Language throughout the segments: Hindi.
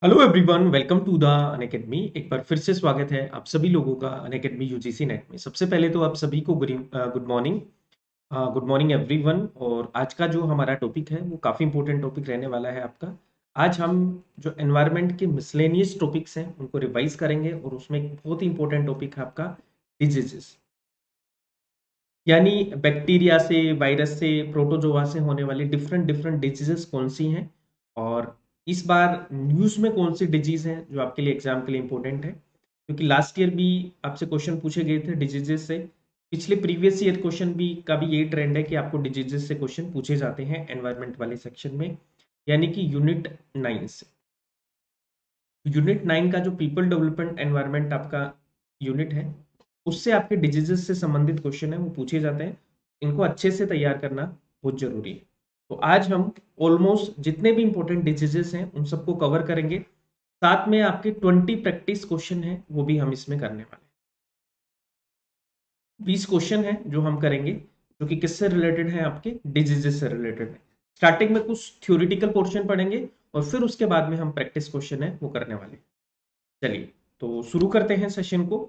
Hello everyone, welcome to the Unacademy. एक बार फिर से स्वागत है आप सभी लोगों का अनअकैडमी यूजीसी नेट में। सबसे पहले तो आप सभी को good morning. Good morning everyone. और आज का जो हमारा टॉपिक है वो काफ़ी इंपॉर्टेंट टॉपिक रहने वाला है आपका। आज हम जो एनवायरनमेंट के मिसलेनियस टॉपिक्स हैं उनको रिवाइज करेंगे और उसमें एक बहुत ही इंपॉर्टेंट टॉपिक है आपका डिजीजेस, यानी बैक्टीरिया से, वायरस से, प्रोटोजोआ से होने वाली डिफरेंट डिफरेंट डिजीजेस कौन सी हैं, और इस बार न्यूज़ में कौन सी डिजीज है जो आपके लिए एग्जाम के लिए इंपॉर्टेंट है। क्योंकि लास्ट ईयर भी आपसे क्वेश्चन पूछे गए थे डिजीजेस से। पिछले प्रीवियस ईयर क्वेश्चन भी का भी यही ट्रेंड है कि आपको डिजीजेस से क्वेश्चन पूछे जाते हैं एनवायरमेंट वाले सेक्शन में, यानी कि यूनिट 9 से। यूनिट 9 का जो पीपल डेवलपमेंट एनवायरमेंट आपका यूनिट है, उससे आपके डिजीजेस से संबंधित क्वेश्चन है वो पूछे जाते हैं। इनको अच्छे से तैयार करना बहुत जरूरी है। तो आज हम ऑलमोस्ट जितने भी इंपॉर्टेंट डिजीजेस हैं उन सबको कवर करेंगे। साथ में आपके 20 प्रैक्टिस क्वेश्चन हैं वो भी हम इसमें करने वाले हैं। 20 क्वेश्चन है जो हम करेंगे, जो कि किससे रिलेटेड है, आपके डिजीजेस से रिलेटेड है। स्टार्टिंग में कुछ थ्योरेटिकल पोर्शन पढ़ेंगे और फिर उसके बाद में हम प्रैक्टिस क्वेश्चन है वो करने वाले हैं। चलिए तो शुरू करते हैं सेशन को।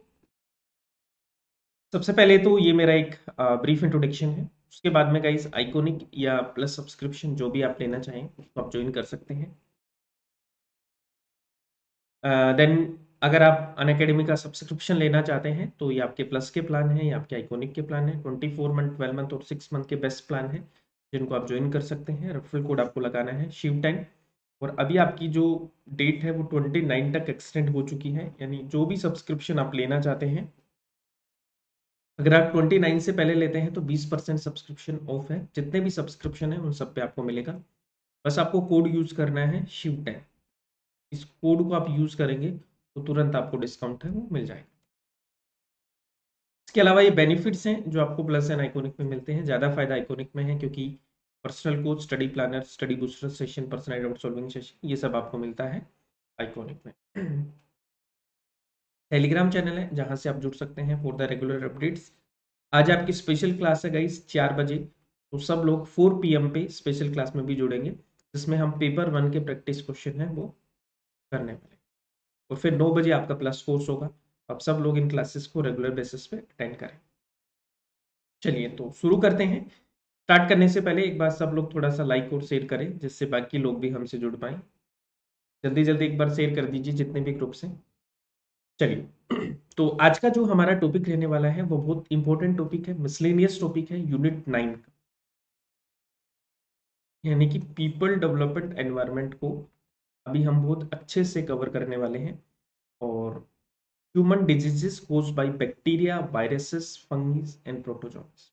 सबसे पहले तो ये मेरा एक ब्रीफ इंट्रोडक्शन है। उसके बाद में गाइस आइकॉनिक या प्लस सब्सक्रिप्शन जो भी आप लेना चाहें उसको आप ज्वाइन कर सकते हैं। देन अगर आप अनअकैडमी का सब्सक्रिप्शन लेना चाहते हैं तो ये आपके प्लस के प्लान है, ये आपके आइकॉनिक के प्लान है। 24 मंथ, 12 मंथ और 6 मंथ के बेस्ट प्लान है जिनको आप ज्वाइन कर सकते हैं। रेफरल कोड आपको लगाना है शिव10। और अभी आपकी जो डेट है वो 29 तक एक्सटेंड हो चुकी है, यानी जो भी सब्सक्रिप्शन आप लेना चाहते हैं, अगर आप 29 से पहले लेते हैं तो 20% सब्सक्रिप्शन ऑफ है। जितने भी सब्सक्रिप्शन है उन सब पे आपको मिलेगा। बस आपको कोड यूज करना है शिव10। इस कोड को आप यूज करेंगे तो तुरंत आपको डिस्काउंट है वो मिल जाएगा। इसके अलावा ये बेनिफिट्स हैं जो आपको प्लस एंड आइकॉनिक में मिलते हैं। ज़्यादा फायदा आइकॉनिक में है क्योंकि personal coach, study planner, study booster session, personal doubt solving session, ये सब आपको मिलता है आइकॉनिक में। टेलीग्राम चैनल है जहां से आप जुड़ सकते हैं फॉर द रेगुलर अपडेट्स। आज आपकी स्पेशल क्लास है गाइस 4 बजे, तो सब लोग 4 PM पे स्पेशल क्लास में भी जुड़ेंगे, जिसमें हम पेपर 1 के प्रैक्टिस क्वेश्चन है वो करने वाले। और फिर 9 बजे आपका प्लस कोर्स होगा। आप सब लोग इन क्लासेस को रेगुलर बेसिस पे अटेंड करें। चलिए तो शुरू करते हैं। स्टार्ट करने से पहले एक बार सब लोग थोड़ा सा लाइक और शेयर करें जिससे बाकी लोग भी हमसे जुड़ पाए। जल्दी जल्दी एक बार शेयर कर दीजिए जितने भी ग्रुप्स हैं। चलिए तो आज का जो हमारा टॉपिक रहने वाला है वो बहुत इंपॉर्टेंट टॉपिक है, मिसलेनियस टॉपिक है, यूनिट 9 का, यानी कि पीपल डेवलपमेंट एनवायरनमेंट को अभी हम बहुत अच्छे से कवर करने वाले हैं। और human diseases caused by bacteria, viruses, fungus and protozoans,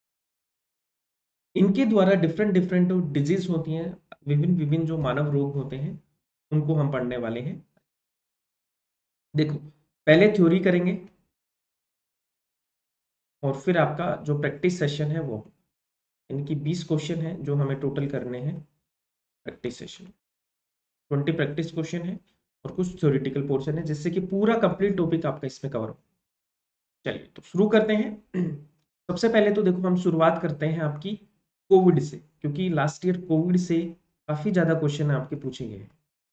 इनके द्वारा डिफरेंट डिफरेंट डिजीज होती हैं, विभिन्न विभिन्न जो मानव रोग होते हैं उनको हम पढ़ने वाले हैं। देखो, पहले थ्योरी करेंगे और फिर आपका जो प्रैक्टिस सेशन है वो, इनकी 20 क्वेश्चन है जो हमें टोटल करने हैं प्रैक्टिस सेशन। 20 प्रैक्टिस क्वेश्चन है और कुछ थ्योरेटिकल पोर्शन है, जिससे कि पूरा कंप्लीट टॉपिक आपका इसमें कवर हो। चलिए तो शुरू करते हैं। सबसे पहले तो देखो हम शुरुआत करते हैं आपकी कोविड से, क्योंकि लास्ट ईयर कोविड से काफी ज्यादा क्वेश्चन आपके पूछे गए हैं।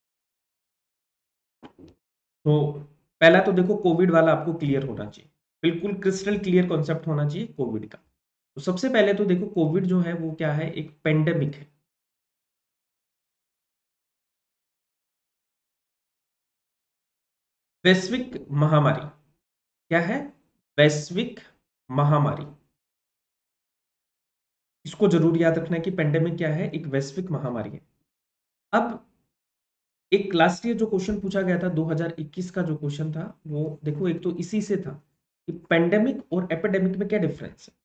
तो पहला तो देखो कोविड वाला आपको क्लियर होना चाहिए, बिल्कुल क्रिस्टल क्लियर कॉन्सेप्ट होना चाहिए कोविड का। तो सबसे पहले तो देखो कोविड जो है वो क्या है, एक पेंडेमिक है। वैश्विक महामारी। क्या है? वैश्विक महामारी। इसको जरूर याद रखना है कि पेंडेमिक क्या है, एक वैश्विक महामारी है। अब एक लास्ट ईयर जो क्वेश्चन पूछा गया था 2021 का जो क्वेश्चन था वो देखो, एक तो इसी से था कि पेंडेमिक और एपिडेमिक में क्या डिफरेंस है,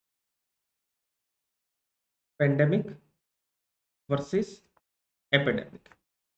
पेंडेमिक वर्सेस एपिडेमिक।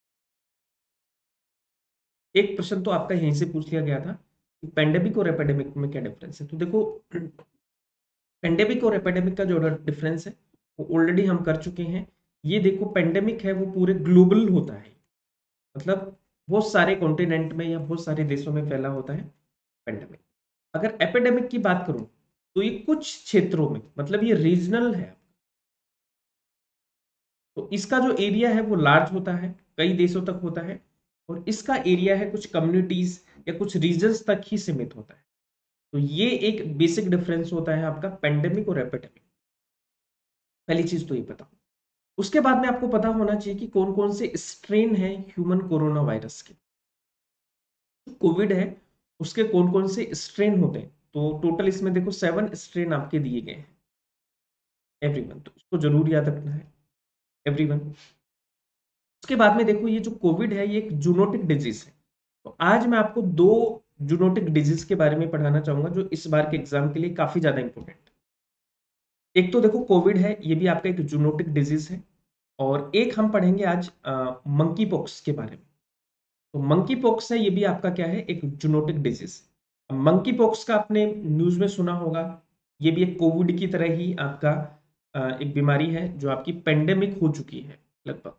एक प्रश्न तो आपका यहीं से पूछ लिया गया था कि पेंडेमिक और एपिडेमिक में क्या डिफरेंस है। तो देखो, पेंडेमिक और एपिडेमिक का जो डिफरेंस है वो ऑलरेडी हम कर चुके हैं। ये देखो, पेंडेमिक है वो पूरे ग्लोबल होता है, मतलब बहुत सारे कॉन्टिनेंट में या बहुत सारे देशों में फैला होता है पेंडेमिक। अगर एपिडेमिक की बात करूं तो ये कुछ क्षेत्रों में, मतलब ये रीजनल है। तो इसका जो एरिया है वो लार्ज होता है, कई देशों तक होता है। और इसका एरिया है कुछ कम्युनिटीज या कुछ रीजन्स तक ही सीमित होता है। तो ये एक बेसिक डिफरेंस होता है आपका पेंडेमिक और एपिडेमिक। पहली चीज तो ये पता। उसके बाद में आपको पता होना चाहिए कि कौन कौन से स्ट्रेन है ह्यूमन कोरोना वायरस के। कोविड है उसके कौन कौन से स्ट्रेन होते हैं, तो टोटल इसमें देखो 7 स्ट्रेन आपके दिए गए हैं एवरीवन, तो इसको जरूर याद रखना है एवरीवन। उसके बाद में देखो ये जो कोविड है ये एक जूनोटिक डिजीज है। तो आज मैं आपको 2 जूनोटिक डिजीज के बारे में पढ़ाना चाहूंगा जो इस बार के एग्जाम के लिए काफी ज्यादा इंपॉर्टेंट है। एक तो देखो कोविड है, ये भी आपका एक जूनोटिक डिजीज है। और एक हम पढ़ेंगे आज मंकी पॉक्स के बारे में। तो मंकी पॉक्स है, ये भी आपका क्या है, एक जूनोटिक डिजीज। मंकी पॉक्स का आपने न्यूज में सुना होगा। ये भी एक कोविड की तरह ही आपका एक बीमारी है जो आपकी पेंडेमिक हो चुकी है। लगभग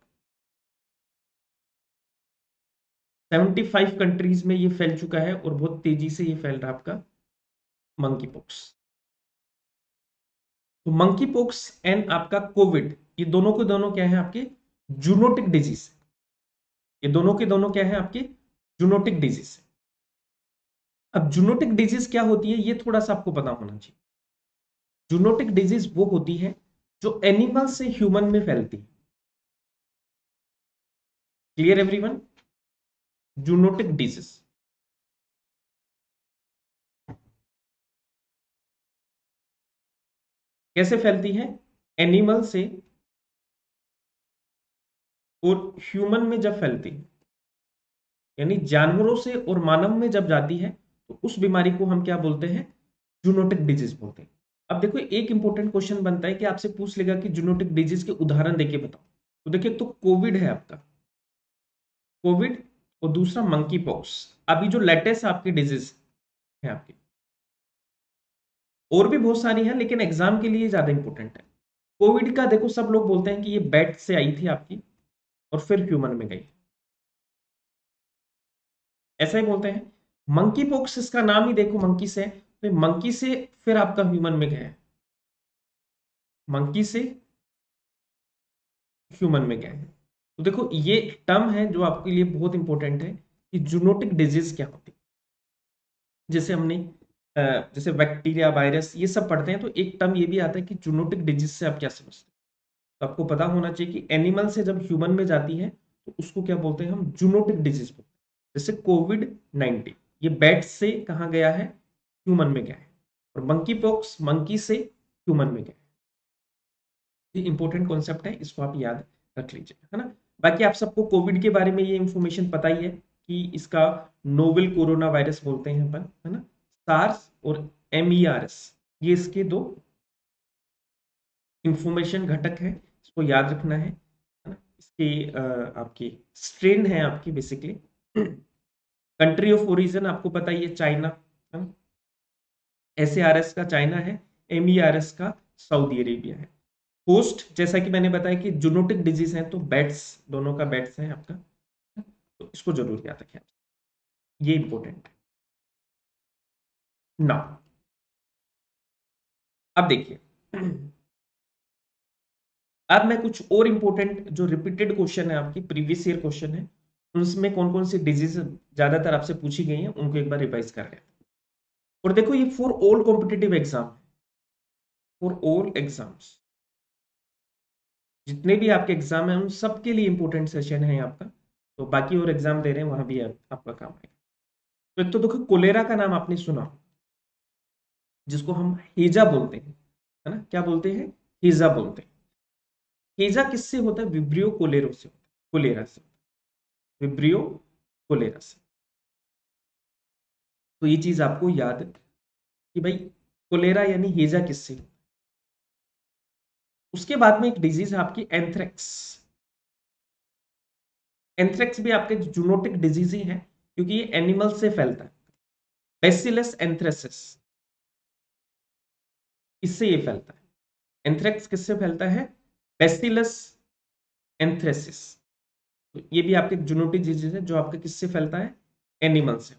75 कंट्रीज में ये फैल चुका है और बहुत तेजी से ये फैल रहा है आपका मंकी पॉक्स। तो मंकी पॉक्स एंड आपका कोविड, ये दोनों के दोनों क्या है आपके जूनोटिक डिजीज। ये दोनों के दोनों क्या है आपके जूनोटिक डिजीज। अब जूनोटिक डिजीज क्या होती है ये थोड़ा सा आपको पता होना चाहिए। जूनोटिक डिजीज वो होती है जो एनिमल से ह्यूमन में फैलती है। Clear everyone? जूनोटिक डिजीज कैसे फैलती है? एनिमल से और ह्यूमन में जब फैलती है, यानी जानवरों से और मानव में जब जाती है, तो उस बीमारी को हम क्या बोलते हैं? जूनोटिक डिजीज बोलते हैं। अब देखो एक इंपॉर्टेंट क्वेश्चन बनता है कि आपसे पूछ लेगा कि जूनोटिक डिजीज के उदाहरण देके बताओ। तो देखिए, तो कोविड है आपका, कोविड, और दूसरा मंकी पॉक्स। अभी जो लेटेस्ट आपकी डिजीज है आपकी, और भी बहुत सारी हैं लेकिन एग्जाम के लिए ज्यादा इंपॉर्टेंट है। कोविड का देखो सब लोग बोलते हैं कि ये बैट से आई थी आपकी और फिर ह्यूमन में गई, ऐसा ही बोलते हैं। मंकी पॉक्स इसका नाम ही देखो मंकी से, तो मंकी से फिर आपका ह्यूमन में गया है, मंकी से ह्यूमन में गया है। तो देखो ये टर्म है जो आपके लिए बहुत इंपॉर्टेंट है कि जूनोटिक डिजीज क्या होती है। जैसे हमने जैसे बैक्टीरिया वायरस ये सब पढ़ते हैं, तो एक टर्म ये भी आता है कि जूनोटिक डिजीज से आप क्या समझते हैं। तो आपको पता होना चाहिए कि एनिमल से जब ह्यूमन में जाती है तो उसको क्या बोलते हैं? हम जूनोटिक डिजीज बोलते हैं। जैसे कोविड 19 ये बैट से कहाँ गया है? ह्यूमन में गया है। और मंकी पॉक्स मंकी से ह्यूमन में गया है। ये इंपॉर्टेंट कॉन्सेप्ट है, इसको आप याद रख लीजिए, है ना। बाकी आप सबको कोविड के बारे में ये इंफॉर्मेशन पता ही है कि इसका नोवेल कोरोना वायरस बोलते हैं अपन, है ना। सार्स और MERS ये इसके 2 इंफॉर्मेशन घटक है, इसको याद रखना है ना। इसके आपकी स्ट्रेन है आपकी बेसिकली। कंट्री ऑफ ओरिजिन आपको पता ही है, चाइना, है ना। SARS का चाइना है, MERS का सऊदी अरेबिया है। होस्ट जैसा कि मैंने बताया कि जूनोटिक डिजीज है, तो बैट्स, दोनों का बैट्स है आपका, तो इसको जरूर याद रखें, ये इंपॉर्टेंट है ना। अब देखिए, अब मैं कुछ और इंपॉर्टेंट जो रिपीटेड क्वेश्चन है आपकी प्रीवियस ईयर क्वेश्चन है, उनमें कौन कौन सी डिजीज ज्यादातर आपसे पूछी गई है उनको एक बार रिवाइज कर रहे हैं। और देखो ये for all competitive exam, for all exams, जितने भी आपके एग्जाम है उन सबके लिए इंपॉर्टेंट सेशन है आपका। तो बाकी और एग्जाम दे रहे हैं वहां भी आपका काम है। तो एक तो देखो कोलेरा का नाम आपने सुना, जिसको हम हेजा बोलते हैं, है ना। क्या बोलते हैं? हेजा बोलते हैं। हेजा किससे होता है? विब्रियो कोलेरो से होता है, कोलेरा से, विब्रियो कोलेरा से। तो ये चीज आपको याद कि भाई कोलेरा यानी हेजा किससे होता है। उसके बाद में एक डिजीज है आपकी एंथ्रेक्स। एंथ्रेक्स भी आपके जूनोटिक डिजीज ही है क्योंकि ये एनिमल से फैलता है। बेसिलस एंथ्रेसिस, इससे ये फैलता है। एंथ्रेक्स किससे फैलता है? Bacillus anthracis. तो ये भी आपके जूनोटिक डिजीज है जो आपके किससे फैलता है? एनिमल से,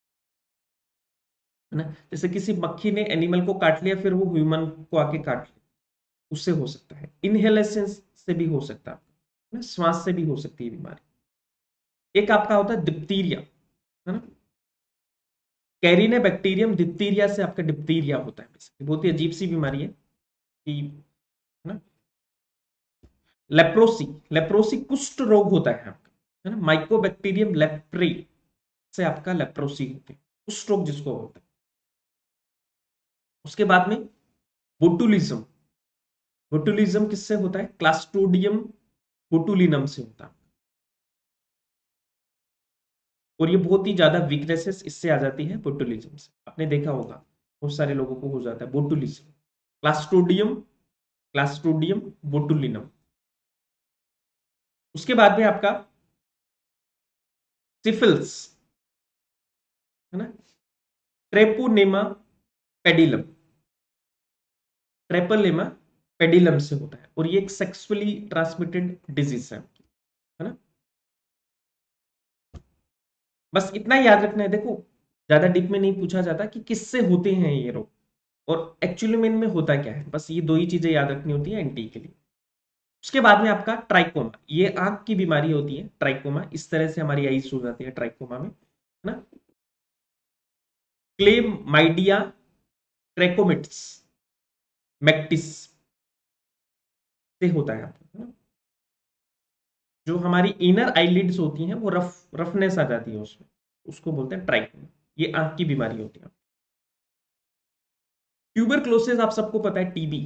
है ना। जैसे किसी मक्खी ने एनिमल को काट लिया फिर वो ह्यूमन को आके काट लिया, उससे हो सकता है। इनहेलेशन से भी हो सकता है, है ना? श्वास से भी हो सकती है बीमारी। एक आपका होता है डिप्थीरिया, है ना, कैरिने बैक्टीरियम डिप्थीरिया से आपका डिप्थीरिया होता है। बहुत ही अजीब सी बीमारी है कि, है ना। लेप्रोसी, लेप्रोसी कुष्ठ रोग होता है आपका, है ना, माइकोबैक्टीरियम लेप्री से आपका लेप्रोसी होते हैं, कुष्ठ रोग जिसको होता है। उसके बाद में बोटुलिज्म, बोटुलिज्म किससे होता है, क्लास्ट्रोडियम बोटुलिनम से होता है। और ये बहुत ही ज्यादा वीकनेसेस इससे आ जाती है बोटुलिज्म से, आपने देखा होगा बहुत सारे लोगों को हो जाता है बोटुलिज्म, क्लास्ट्रोडियम, क्लास्ट्रोडियम बोटुलिनम। उसके बाद में आपका सिफिल्स, है ना, ट्रेपोनेमा पेडिलम, ट्रेपोनेमा पेडिलम से होता है, और ये एक सेक्सुअली ट्रांसमिटेड डिजीज है ना। बस इतना ही याद रखना है, देखो ज्यादा डीप में नहीं पूछा जाता कि किससे होते हैं ये रोग, और एक्चुअली में इनमें होता क्या है, बस ये दो ही चीजें याद रखनी होती है एनटी के लिए। उसके बाद में आपका ट्राइकोमा, ये आंख की बीमारी होती है ट्राइकोमा, इस तरह से हमारी आईज हो जाती है ट्राइकोमा में, है ना। क्लेमाइडिया ट्रैकोमिट्स मैक्टिस से होता है आपको, है ना? जो हमारी इनर आईलिड्स होती हैं वो रफनेस आ जाती है उसमें, उसको बोलते हैं ट्राइकोमा, ये आंख की बीमारी होती है। ट्यूबरक्लोसिस आप सबको पता है, टीबी,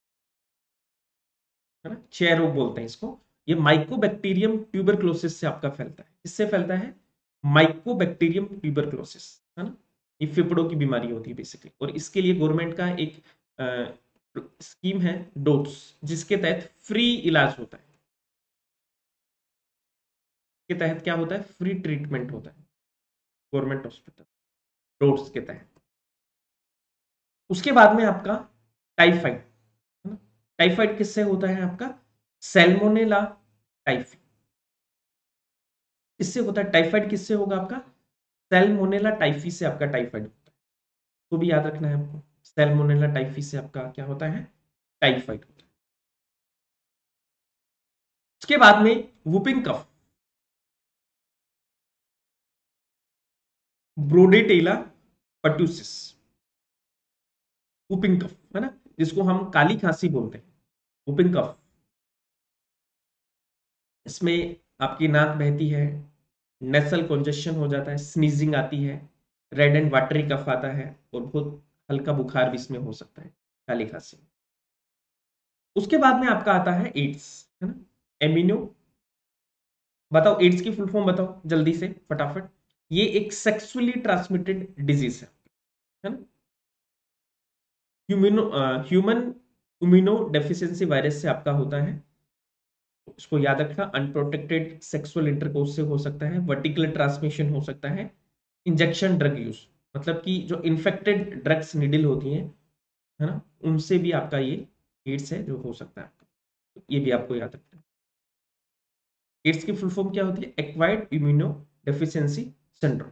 है ना, क्षय रोग बोलते हैं इसको। ये माइकोबैक्टीरियम ट्यूबरक्लोसिस से आपका फैलता है, किससे फैलता है, माइकोबैक्टीरियम ट्यूबरक्लोसिस, है ना। ये फेफड़ों की बीमारी होती है बेसिकली, और इसके लिए गवर्नमेंट का एक स्कीम है डोट्स, जिसके तहत फ्री इलाज होता है, के तहत क्या होता है, फ्री ट्रीटमेंट होता है गवर्नमेंट हॉस्पिटल डोट्स के तहत। उसके बाद में आपका टाइफाइड, है ना, टाइफाइड किससे होता है आपका, सैल्मोनेला टाइफी, इससे होता है टाइफाइड, किससे होगा आपका, सैल्मोनेला टाइफी से आपका टाइफाइड होता है, तो भी याद रखना है आपको, सैल्मोनेला टाइफी से आपका क्या होता है, टाइफाइड होता है। उसके बाद में whooping cough, Bordetella pertussis, whooping cough, है ना, जिसको हम काली खांसी बोलते हैं, वुपिंग कफ। इसमें आपकी नाक बहती है, नेसल कंजेशन हो जाता है, स्नीजिंग आती है, रेड एंड वाटरी कफ आता है, और बहुत हल्का बुखार भी इसमें हो सकता है काली खांसी में। उसके बाद में आपका आता है एड्स, है ना, एमिनो, बताओ एड्स की फुल फॉर्म बताओ जल्दी से फटाफट। ये एक सेक्सुअली ट्रांसमिटेड डिजीज है ना, ह्यूमन इम्यूनो डेफिशिएंसी वायरस से आपका होता है। इसको याद रखना, अनप्रोटेक्टेड सेक्सुअल इंटरकोर्स से हो सकता है, वर्टिकल ट्रांसमिशन हो सकता है, इंजेक्शन ड्रग यूज, मतलब कि जो इन्फेक्टेड ड्रग्स निडल होती हैं, है ना, उनसे भी आपका ये एड्स है जो हो सकता है आपका, ये भी आपको याद रखना है। एड्स की फुल फॉर्म क्या होती है, एक्वायर्ड इम्यूनो डेफिशिएंसी सिंड्रोम।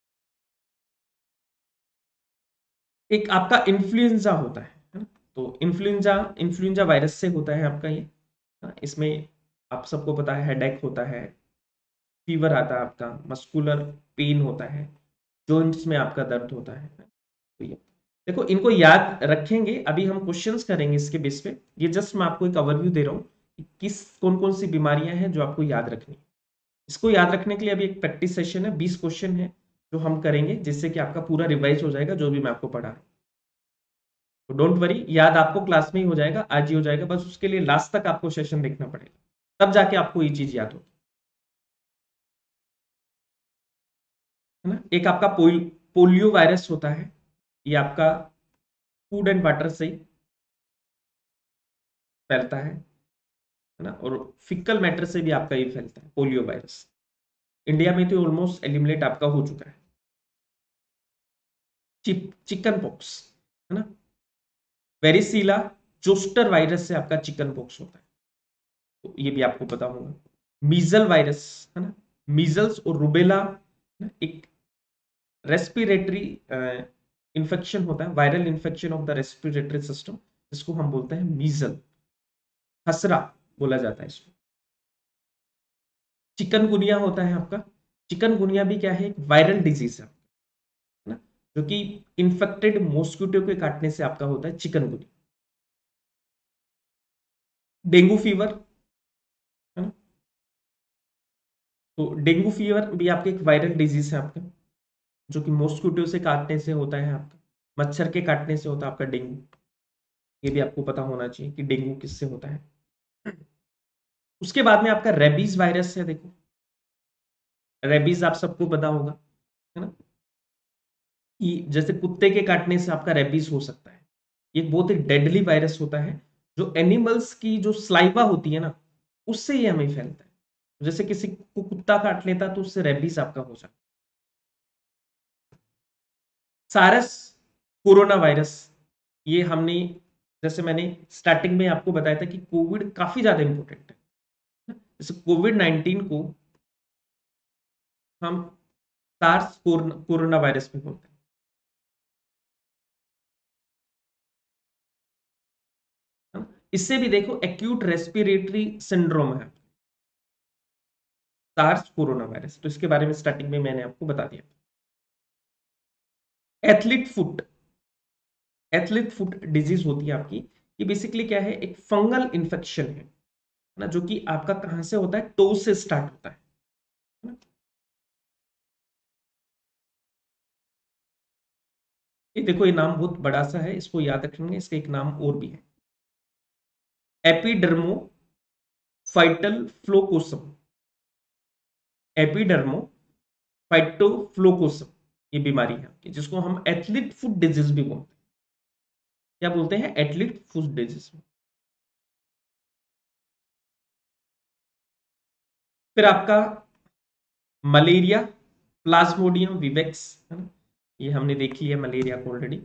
एक आपका इन्फ्लुएंजा होता है ना, तो इन्फ्लुएंजा, इन्फ्लुएंजा वायरस से होता है आपका ये, हाँ, इसमें आप सबको पता है हेडेक होता है, फीवर आता है आपका, मस्कुलर पेन होता है, जॉइंट्स में आपका दर्द होता है, तो ये देखो इनको याद रखेंगे, अभी हम क्वेश्चंस करेंगे इसके बेस पे, ये जस्ट मैं आपको एक ओवरव्यू दे रहा हूँ कि किस कौन कौन सी बीमारियां हैं जो आपको याद रखनी है। इसको याद रखने के लिए अभी एक प्रैक्टिस सेशन है, 20 क्वेश्चन है जो हम करेंगे, जिससे कि आपका पूरा रिवाइज हो जाएगा जो भी मैं आपको पढ़ा रहा हूँ। तो डोंट वरी, याद आपको क्लास में ही हो जाएगा, आज ही हो जाएगा, बस उसके लिए लास्ट तक आपको सेशन देखना पड़ेगा, तब जाके आपको ये चीज याद होगी, है ना। एक आपका पोलियो वायरस होता है, ये आपका फूड एंड वाटर से ही फैलता है ना, और फिकल मैटर से भी आपका ये फैलता है पोलियो वायरस। इंडिया में तो ऑलमोस्ट एलिमिनेट आपका हो चुका है। चिकन पॉक्स, है ना, वेरिसीला जोस्टर वायरस से आपका चिकन पॉक्स होता है, तो ये भी आपको पता होगा। मीजल वायरस, है ना, मीजल्स और रुबेला एक रेस्पिरेटरी इन्फेक्शन होता है, viral infection of the respiratory system, जिसको हम बोलते हैं मीजल, खसरा बोला जाता है इसको। चिकनगुनिया होता है आपका, चिकनगुनिया भी क्या है, एक वायरल डिजीज है ना, जो कि इन्फेक्टेड मॉस्किटो के काटने से आपका होता है चिकनगुनिया। डेंगू फीवर है ना, तो डेंगू फीवर भी आपके एक वायरल डिजीज है आपका, जो कि मॉस्किटो से काटने से होता है आपका, मच्छर के काटने से होता है आपका डेंगू। ये भी आपको पता होना चाहिए कि डेंगू किससे होता है। उसके बाद में आपका रेबीज वायरस है, देखो रेबीज आप सबको पता होगा है ना, कि जैसे कुत्ते के काटने से आपका रेबीज हो सकता है। ये एक बहुत ही डेडली वायरस होता है, जो एनिमल्स की जो स्लाइवा होती है ना, उससे ये हमें फैलता है। जैसे किसी को कुत्ता काट लेता तो उससे रेबीज आपका हो सकता है। सारस कोरोना वायरस, ये हमने, जैसे मैंने स्टार्टिंग में आपको बताया था कि कोविड काफी ज्यादा इंपॉर्टेंट है। जैसे कोविड-19 को हम सार्स कोरोना वायरस भी बोलते हैं। इससे भी देखो एक्यूट रेस्पिरेटरी सिंड्रोम है सार्स कोरोना वायरस, तो इसके बारे में स्टार्टिंग में मैंने आपको बता दिया। Athlete foot, athlete foot disease होती है आपकी। ये बेसिकली क्या है, एक फंगल इंफेक्शन है ना, जो कि आपका कहां से होता है, टो से स्टार्ट होता है ना? ये देखो ये नाम बहुत बड़ा सा है, इसको याद रखेंगे, इसका एक नाम और भी है, एपिडर्मो फाइटल फ्लोकोसम, एपिडर्मो फाइटोफ्लोकोसम, ये बीमारी है आपकी, जिसको हम एथलीट फुट डिजीज भी बोलते हैं। क्या बोलते हैं, एथलीट फुट डिजीज। फिर आपका मलेरिया, प्लाज्मोडियम विवेक्स है ना, ये हमने देखी है मलेरिया को ऑलरेडी।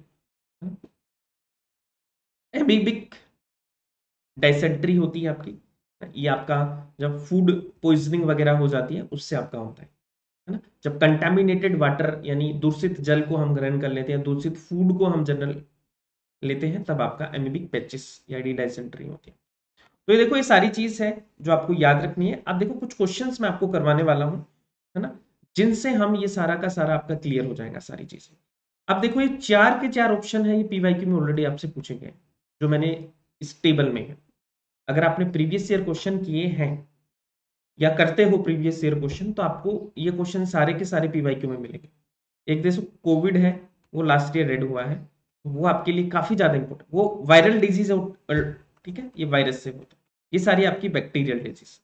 एमीबिक डायसेंट्री होती है आपकी, ये आपका जब फूड पॉइजनिंग वगैरह हो जाती है उससे आपका होता है ना, जब कंटामिनेटेड वाटर यानी दूषित जल को हम ग्रहण कर लेते हैं, दूषित फूड को हम जनरल लेते हैं, तब आपका एमीबिक पैचिस या डायसेंट्री होती है। तो ये देखो ये सारी चीज है जो आपको याद रखनी है। अब देखो कुछ क्वेश्चंस मैं आपको करवाने वाला हूं है ना, जिनसे हम ये सारा का सारा आपका क्लियर हो जाएगा सारी चीजें। अब देखो ये चार के चार ऑप्शन है, ये पीवाईक्यू में ऑलरेडी आपसे पूछे गए, जो मैंने इस टेबल में है। अगर आपने प्रीवियस ईयर क्वेश्चन किए हैं या करते हो प्रीवियस ईयर क्वेश्चन, तो आपको ये क्वेश्चन सारे के सारे पीवाईक्यू में मिलेंगे। एक देखो कोविड है, वो लास्ट ईयर रेड हुआ है, वो आपके लिए काफी ज्यादा इंपॉर्टेंट, वो वायरल डिजीज है, ठीक है, ये वायरस से होता है। ये सारी आपकी बैक्टीरियल डिजीज।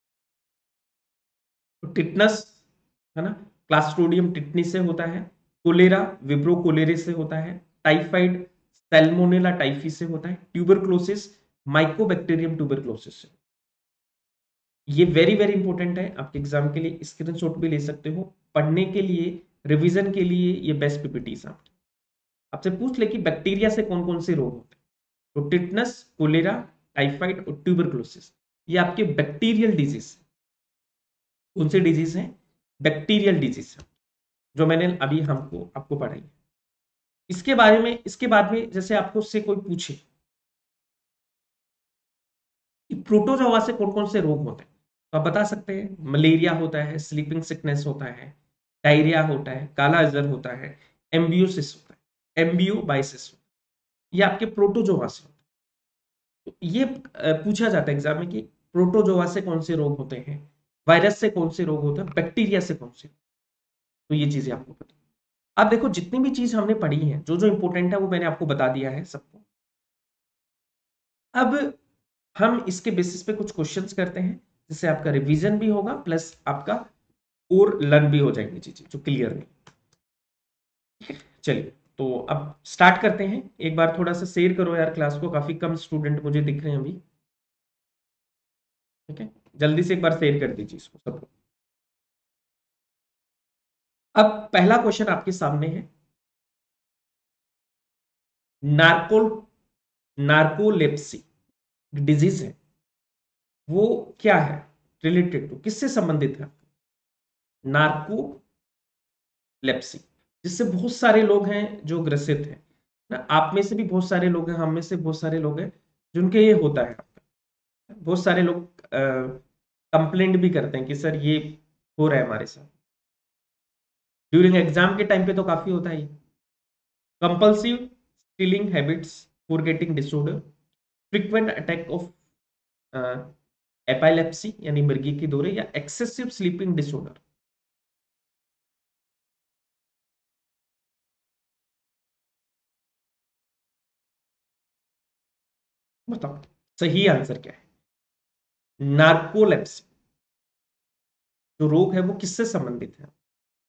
तो टिटनस है ना, क्लास्ट्रोडियम टिटनी से होता है, कोलेरा विब्रो कोलेरे से होता है, टाइफाइड सैल्मोनेला टाइफी से होता है, ट्यूबरक्लोसिस माइकोबैक्टीरियम ट्यूबरक्लोसिस से। ये वेरी वेरी इंपॉर्टेंट है आपके एग्जाम के लिए, स्क्रीनशॉट भी ले सकते हो, पढ़ने के लिए, रिवीजन के लिए ये बेस्ट पीपीटीज है आपकी। आपसे पूछ ले कि बैक्टीरिया से कौन कौन से रोग होते हैं, तो टिटनस, कोलेरा, टाइफाइड और ट्यूबरक्लोसिस, ये आपके बैक्टीरियल डिजीज। कौन से डिजीज हैं, बैक्टीरियल डिजीज, जो मैंने अभी हमको आपको पढ़ाई। इसके बारे में, इसके बाद में जैसे आपको उससे कोई पूछे कि प्रोटोजोआ से कौन कौन से रोग होते हैं, तो आप बता सकते हैं मलेरिया होता है, स्लीपिंग सिकनेस होता है, डायरिया होता है, काला अजहर होता है, एम्बियोसिस होता है, एम्बियोबाइसिस, ये आपके प्रोटोजोआ से होता है। तो ये पूछा जाता है एग्जाम में कि प्रोटोजोआ से कौन से रोग होते हैं, वायरस से कौन से रोग होते हैं, बैक्टीरिया से कौन से, तो ये चीजें आपको पता। अब देखो जितनी भी चीज हमने पढ़ी है, जो जो इंपॉर्टेंट है वो मैंने आपको बता दिया है सबको। अब हम इसके बेसिस पे कुछ क्वेश्चंस करते हैं, जिससे आपका रिवीजन भी होगा प्लस आपका और लर्न भी हो जाएंगी चीजें जो क्लियर नहीं। चलिए तो अब स्टार्ट करते हैं। एक बार थोड़ा सा शेयर करो यार क्लास को, काफी कम स्टूडेंट मुझे दिख रहे हैं अभी। ठीक है, जल्दी से एक बार शेयर कर दीजिए इसको सबको। अब पहला क्वेश्चन आपके सामने है, नार्को नार्कोलेप्सी डिजीज है, वो क्या है, रिलेटेड टू किससे संबंधित है, नार्कोलेप्सी, जिससे बहुत सारे लोग हैं जो ग्रसित हैं ना, आप में से भी बहुत सारे लोग हैं, हम में से बहुत सारे लोग हैं जिनके ये होता है। बहुत सारे लोग कंप्लेंट भी करते हैं कि सर ये हो रहा है हमारे साथ। ड्यूरिंग एग्जाम के टाइम पे तो काफी होता है। Compulsive stealing habits, forgetting disorder, frequent attack of epilepsy यानी मिर्गी की दौरे, या एक्सेसिव स्लीपिंग डिसऑर्डर। बताओ सही आंसर क्या है। नार्कोलेप्सी जो रोग है वो किससे संबंधित है?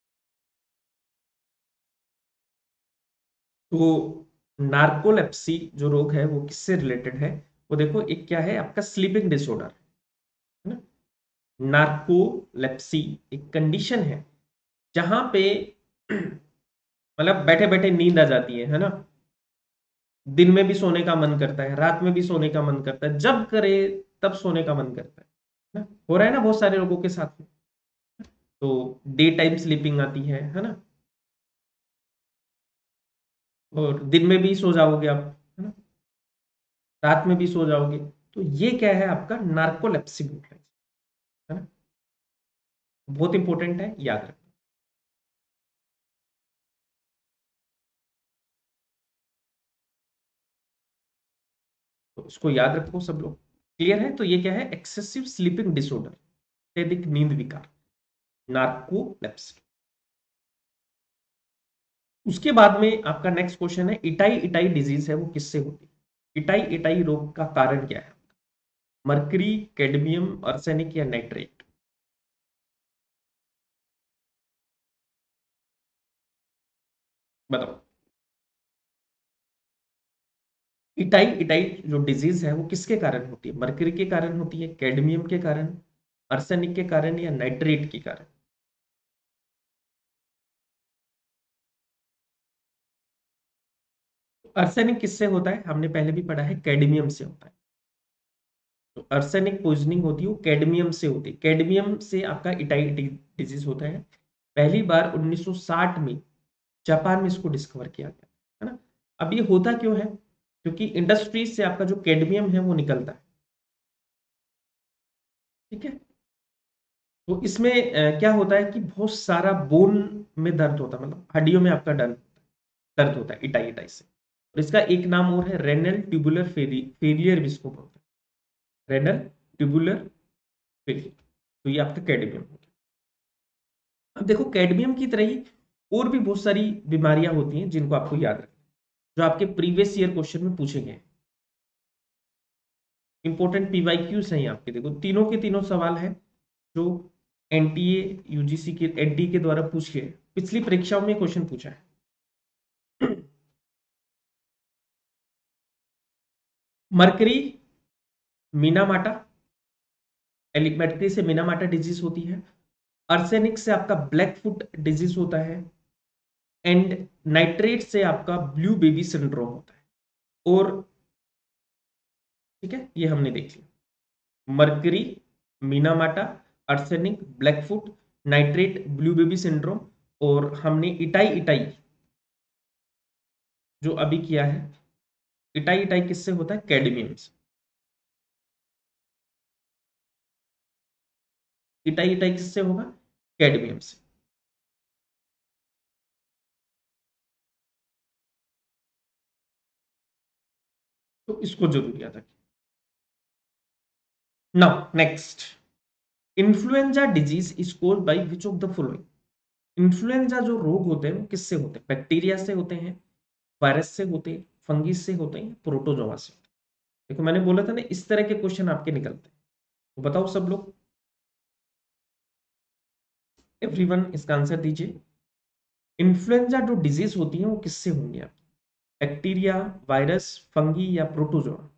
तो नार्कोलेप्सी जो रोग है वो किससे रिलेटेड है? वो देखो, एक क्या है आपका स्लीपिंग डिसऑर्डर, है ना। नार्कोलेप्सी एक कंडीशन है जहां पे मतलब बैठे बैठे नींद आ जाती है ना। दिन में भी सोने का मन करता है, रात में भी सोने का मन करता है, जब करे तब सोने का मन करता है ना। हो रहा है ना बहुत सारे लोगों के साथ में। तो डे टाइम स्लीपिंग आती है ना। और दिन में भी सो जाओगे आप, है ना, रात में भी सो जाओगे। तो ये क्या है आपका नार्कोलेप्सी है ना। बहुत इंपॉर्टेंट है, याद रखना। तो इसको याद रखो सब लोग। क्लियर है? तो ये क्या है, एक्सेसिव स्लीपिंग डिसऑर्डर, अत्यधिक नींद विकार, नार्कोलेप्सी। उसके बाद में आपका नेक्स्ट क्वेश्चन है, इटाई इटाई डिजीज है वो किससे होती है? इटाई इटाई रोग का कारण क्या है? मर्करी, कैडमियम, आर्सेनिक या नाइट्रेट? बताओ। इटाई इटाई जो डिजीज है वो किसके कारण होती है? मर्करी के कारण होती है, कैडमियम के कारण, आर्सेनिक के कारण, या नाइट्रेट के कारण? आर्सेनिक किससे होता है? हमने पहले भी पढ़ा है, कैडमियम से होता है। तो आर्सेनिक पॉइजनिंग होती है वो कैडमियम से होती है। कैडमियम से आपका इटाई इटाई डिजीज होता है। पहली बार 1960 में जापान में इसको डिस्कवर किया गया, है ना। अब ये होता क्यों है? क्योंकि इंडस्ट्रीज से आपका जो कैडमियम है वो निकलता है। ठीक है। तो इसमें क्या होता है कि बहुत सारा बोन में दर्द होता है, मतलब हड्डियों में आपका दर्द दर्द होता है इटाई इटाई से। और इसका एक नाम और है, रेनल ट्यूबुलर फेलियर भी इसको बोलते हैं, रेनल ट्यूबुलर फेलियर। तो ये आपका कैडमियम हो गया। अब देखो, कैडमियम की तरह ही और भी बहुत सारी बीमारियां होती हैं जिनको आपको याद रखना, जो आपके प्रीवियस ईयर क्वेश्चन में पूछे गए हैं। इंपॉर्टेंट पीवाईक्यूज हैं आपके, देखो तीनों के तीनों सवाल है जो एनटीए यूजीसी के एनडी के द्वारा पूछे गए, पिछली परीक्षाओं में क्वेश्चन पूछा है। मरकरी, मीनामाटा, एलिमेंट्री से मीनामाटा डिजीज होती है। आर्सेनिक से आपका ब्लैक फुट डिजीज होता है। एंड नाइट्रेट से आपका ब्लू बेबी सिंड्रोम होता है। और ठीक है, ये हमने देख लिया। Mercury, Minamata, arsenic, black foot, nitrate, blue baby syndrome. और हमने इटाई इटाई जो अभी किया है, इटाई इटाई किससे होता है? कैडमियम से। इटाई इटाई किससे होगा? कैडमियम से। तो इसको जरूर याद रखिए। Now next, influenza disease is caused by which of the following? Influenza जो रोग होते हैं वो किससे होते हैं? बैक्टीरिया से होते हैं, वायरस से होते हैं, फंगिस से होते हैं, प्रोटोजोआ से होते हैं? देखो मैंने बोला था ना, इस तरह के क्वेश्चन आपके निकलते हैं। तो बताओ सब लोग, एवरीवन इसका आंसर दीजिए। इन्फ्लुएंजा जो डिजीज होती है वो किससे होंगी आप? बैक्टीरिया, वायरस, फंगी, या प्रोटोजोआ?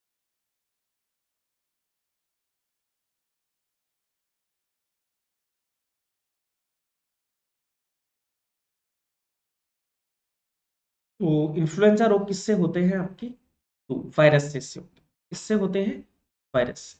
तो इन्फ्लुएंजा रोग किससे होते हैं आपके? तो वायरस से इससे होते हैं। किससे होते हैं? वायरस से।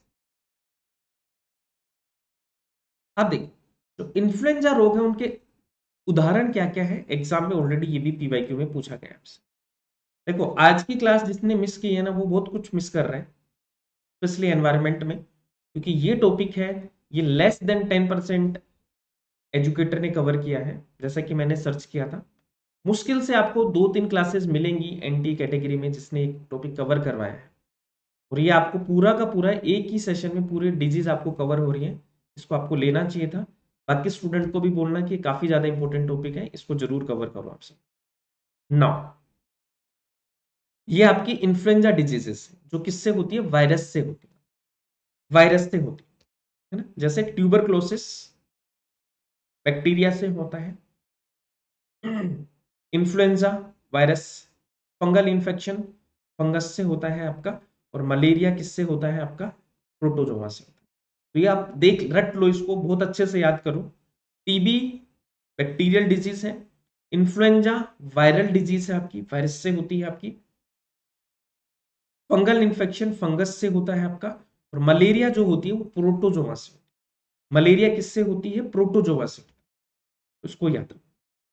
आप देखो, जो इन्फ्लुएंजा रोग है उनके उदाहरण क्या क्या है, एग्जाम में ऑलरेडी ये भी पीवाईक्यू में पूछा गया है आपसे। देखो, आज की क्लास जिसने मिस की है ना, वो बहुत कुछ मिस कर रहे हैं, स्पेशली एनवायरमेंट में, क्योंकि ये टॉपिक है, ये लेस देन 10% एजुकेटर ने कवर किया है, जैसा कि मैंने सर्च किया था। मुश्किल से आपको 2-3 क्लासेस मिलेंगी एनटी कैटेगरी में जिसने एक टॉपिक कवर करवाया है, और ये आपको पूरा का पूरा एक ही सेशन में पूरे डिजीज आपको कवर हो रही है। इसको आपको लेना चाहिए था। बाकी स्टूडेंट को भी बोलना कि काफी ज्यादा इंपॉर्टेंट टॉपिक है, इसको जरूर कवर करो आप सब। नाउ ये आपकी इन्फ्लुएंजा डिजीजेस जो किससे होती है, वायरस से होती है, वायरस से होती है ना। जैसे ट्यूबरक्लोसिस बैक्टीरिया से होता है, influenza virus, fungal infection fungus से होता है आपका, और मलेरिया किससे होता है आपका, प्रोटोजोआ से होता है। तो ये आप देख रट लो, इसको बहुत अच्छे से याद करो। टीबी बैक्टीरियल डिजीज है, इन्फ्लुएंजा वायरल डिजीज है आपकी, वायरस से होती है आपकी, फंगल इन्फेक्शन फंगस से होता है आपका, और मलेरिया जो होती है वो प्रोटोजोआ से होती है। मलेरिया किससे होती है, प्रोटोजोआ से, उसको याद रखो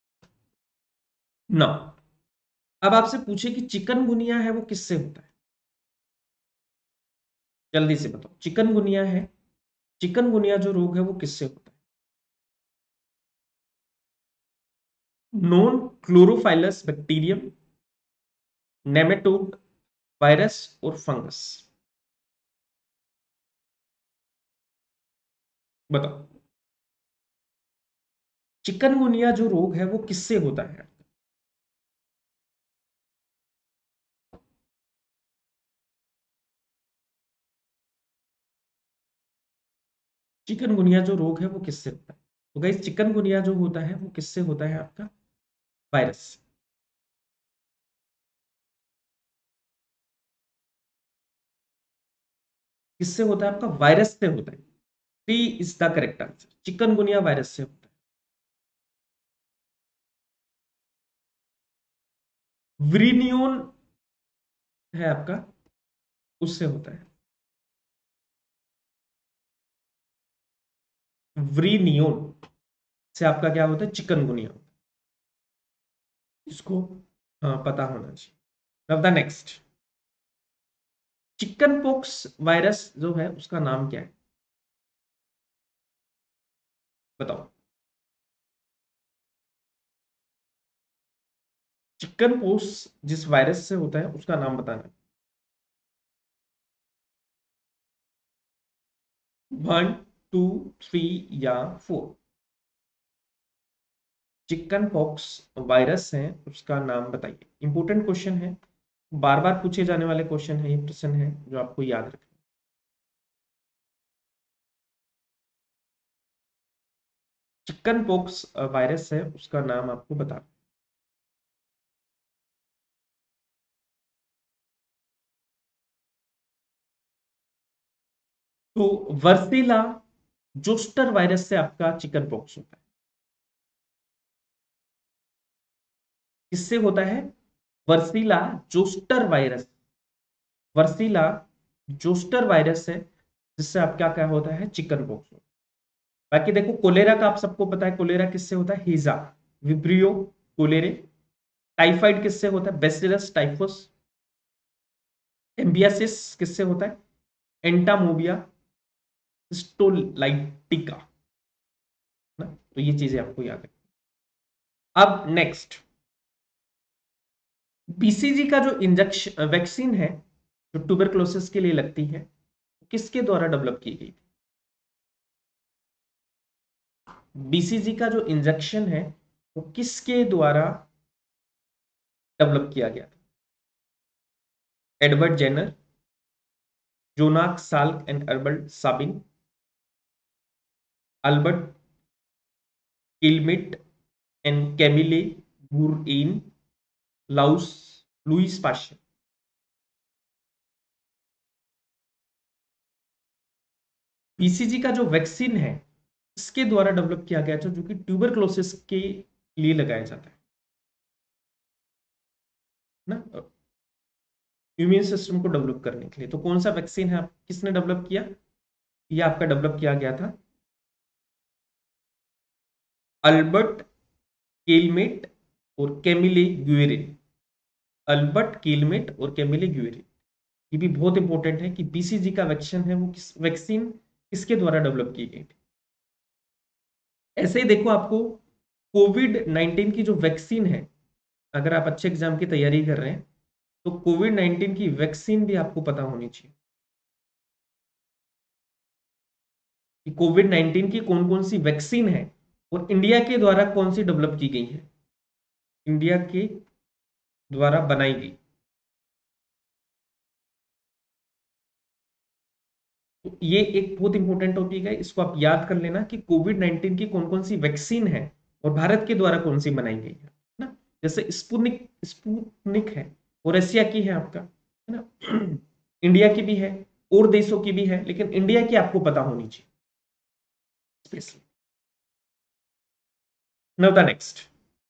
ना। अब आपसे पूछे कि चिकनगुनिया है वो किससे होता है, जल्दी से बताओ। चिकनगुनिया है, चिकनगुनिया जो रोग है वो किससे होता है, non chlorophyllous bacterium, nematode, virus और फंगस, बताओ। चिकनगुनिया जो रोग है वो किससे होता है, चिकनगुनिया जो रोग है वो किससे होता है। तो गाइस चिकनगुनिया जो होता है वो किससे होता है आपका, वायरस। किससे होता है आपका, वायरस से होता है। T is the correct answer, chikungunya virus से होता है। व्रीनियोन है आपका, उससे होता है। व्रीनियोन से आपका क्या होता है, चिकनगुनिया होता है। इसको हाँ पता होना चाहिए। अब the next, chicken pox virus जो है उसका नाम क्या है, बताओ। चिकन पॉक्स जिस वायरस से होता है उसका नाम बताना। 1, 2, 3 या 4। चिकन पॉक्स वायरस है, उसका नाम बताइए। इंपॉर्टेंट क्वेश्चन है, बार बार पूछे जाने वाले क्वेश्चन है, ये प्रश्न है जो आपको याद रखना। चिकन पॉक्स वायरस है, उसका नाम आपको बता। तो वर्सीला जोस्टर वायरस से आपका चिकन पॉक्स होता है। किससे होता है, varicella zoster virus, varicella zoster virus है जिससे आप क्या क्या होता है, चिकन पॉक्स होता है। बाकी देखो कोलेरा का आप सबको पता है, कोलेरा किससे होता है, हीजा विब्रियो कोलेरे। टाइफाइड किससे होता है, बेसिलस टाइफस। एम्बियासिस किससे होता है, एंटामोबिया स्टोलाइटिका ना। तो ये चीजें आपको याद है। अब नेक्स्ट, बीसीजी का जो इंजेक्शन वैक्सीन है जो ट्यूबरक्लोसिस के लिए लगती है, किसके द्वारा डेवलप की गई थी। बीसीजी का जो इंजेक्शन है वो किसके द्वारा डेवलप किया गया था, Edward Jenner, Jonas Salk and Albert Sabin, Albert Calmette and Camille Guerin, Louis Louis Pasteur. BCG का जो वैक्सीन है इसके द्वारा डेवलप किया गया था, जो कि ट्यूबरक्लोसिस के लिए लगाया जाता है ना, इम्यून सिस्टम को डेवलप करने के लिए। तो कौन सा वैक्सीन है, किसने डेवलप किया, ये आपका डेवलप किया गया था अल्बर्ट केलमेट और कैमिले ग्यूरेन। अल्बर्ट केलमेट और कैमिले ग्यूरेन, ये भी बहुत इंपॉर्टेंट है कि बीसीजी का वैक्सीन है वो किस वैक्सीन किसके द्वारा डेवलप की गई थी। ऐसे ही देखो, आपको कोविड-19 की जो वैक्सीन है, अगर आप अच्छे एग्जाम की तैयारी कर रहे हैं तो कोविड-19 की वैक्सीन भी आपको पता होनी चाहिए कि कोविड-19 की कौन कौन सी वैक्सीन है और इंडिया के द्वारा कौन सी डेवलप की गई है, इंडिया के द्वारा बनाई गई। तो ये एक बहुत इंपॉर्टेंट टॉपिक है, इसको आप याद कर लेना कि कोविड-19 की कौन कौन सी वैक्सीन है और भारत के द्वारा कौन सी बनाई गई है ना। जैसे स्पुतनिक स्पुतनिक है वो रशिया की है आपका, है ना। इंडिया की भी है और देशों की भी है, लेकिन इंडिया की आपको पता होनी चाहिए specially. Now the next,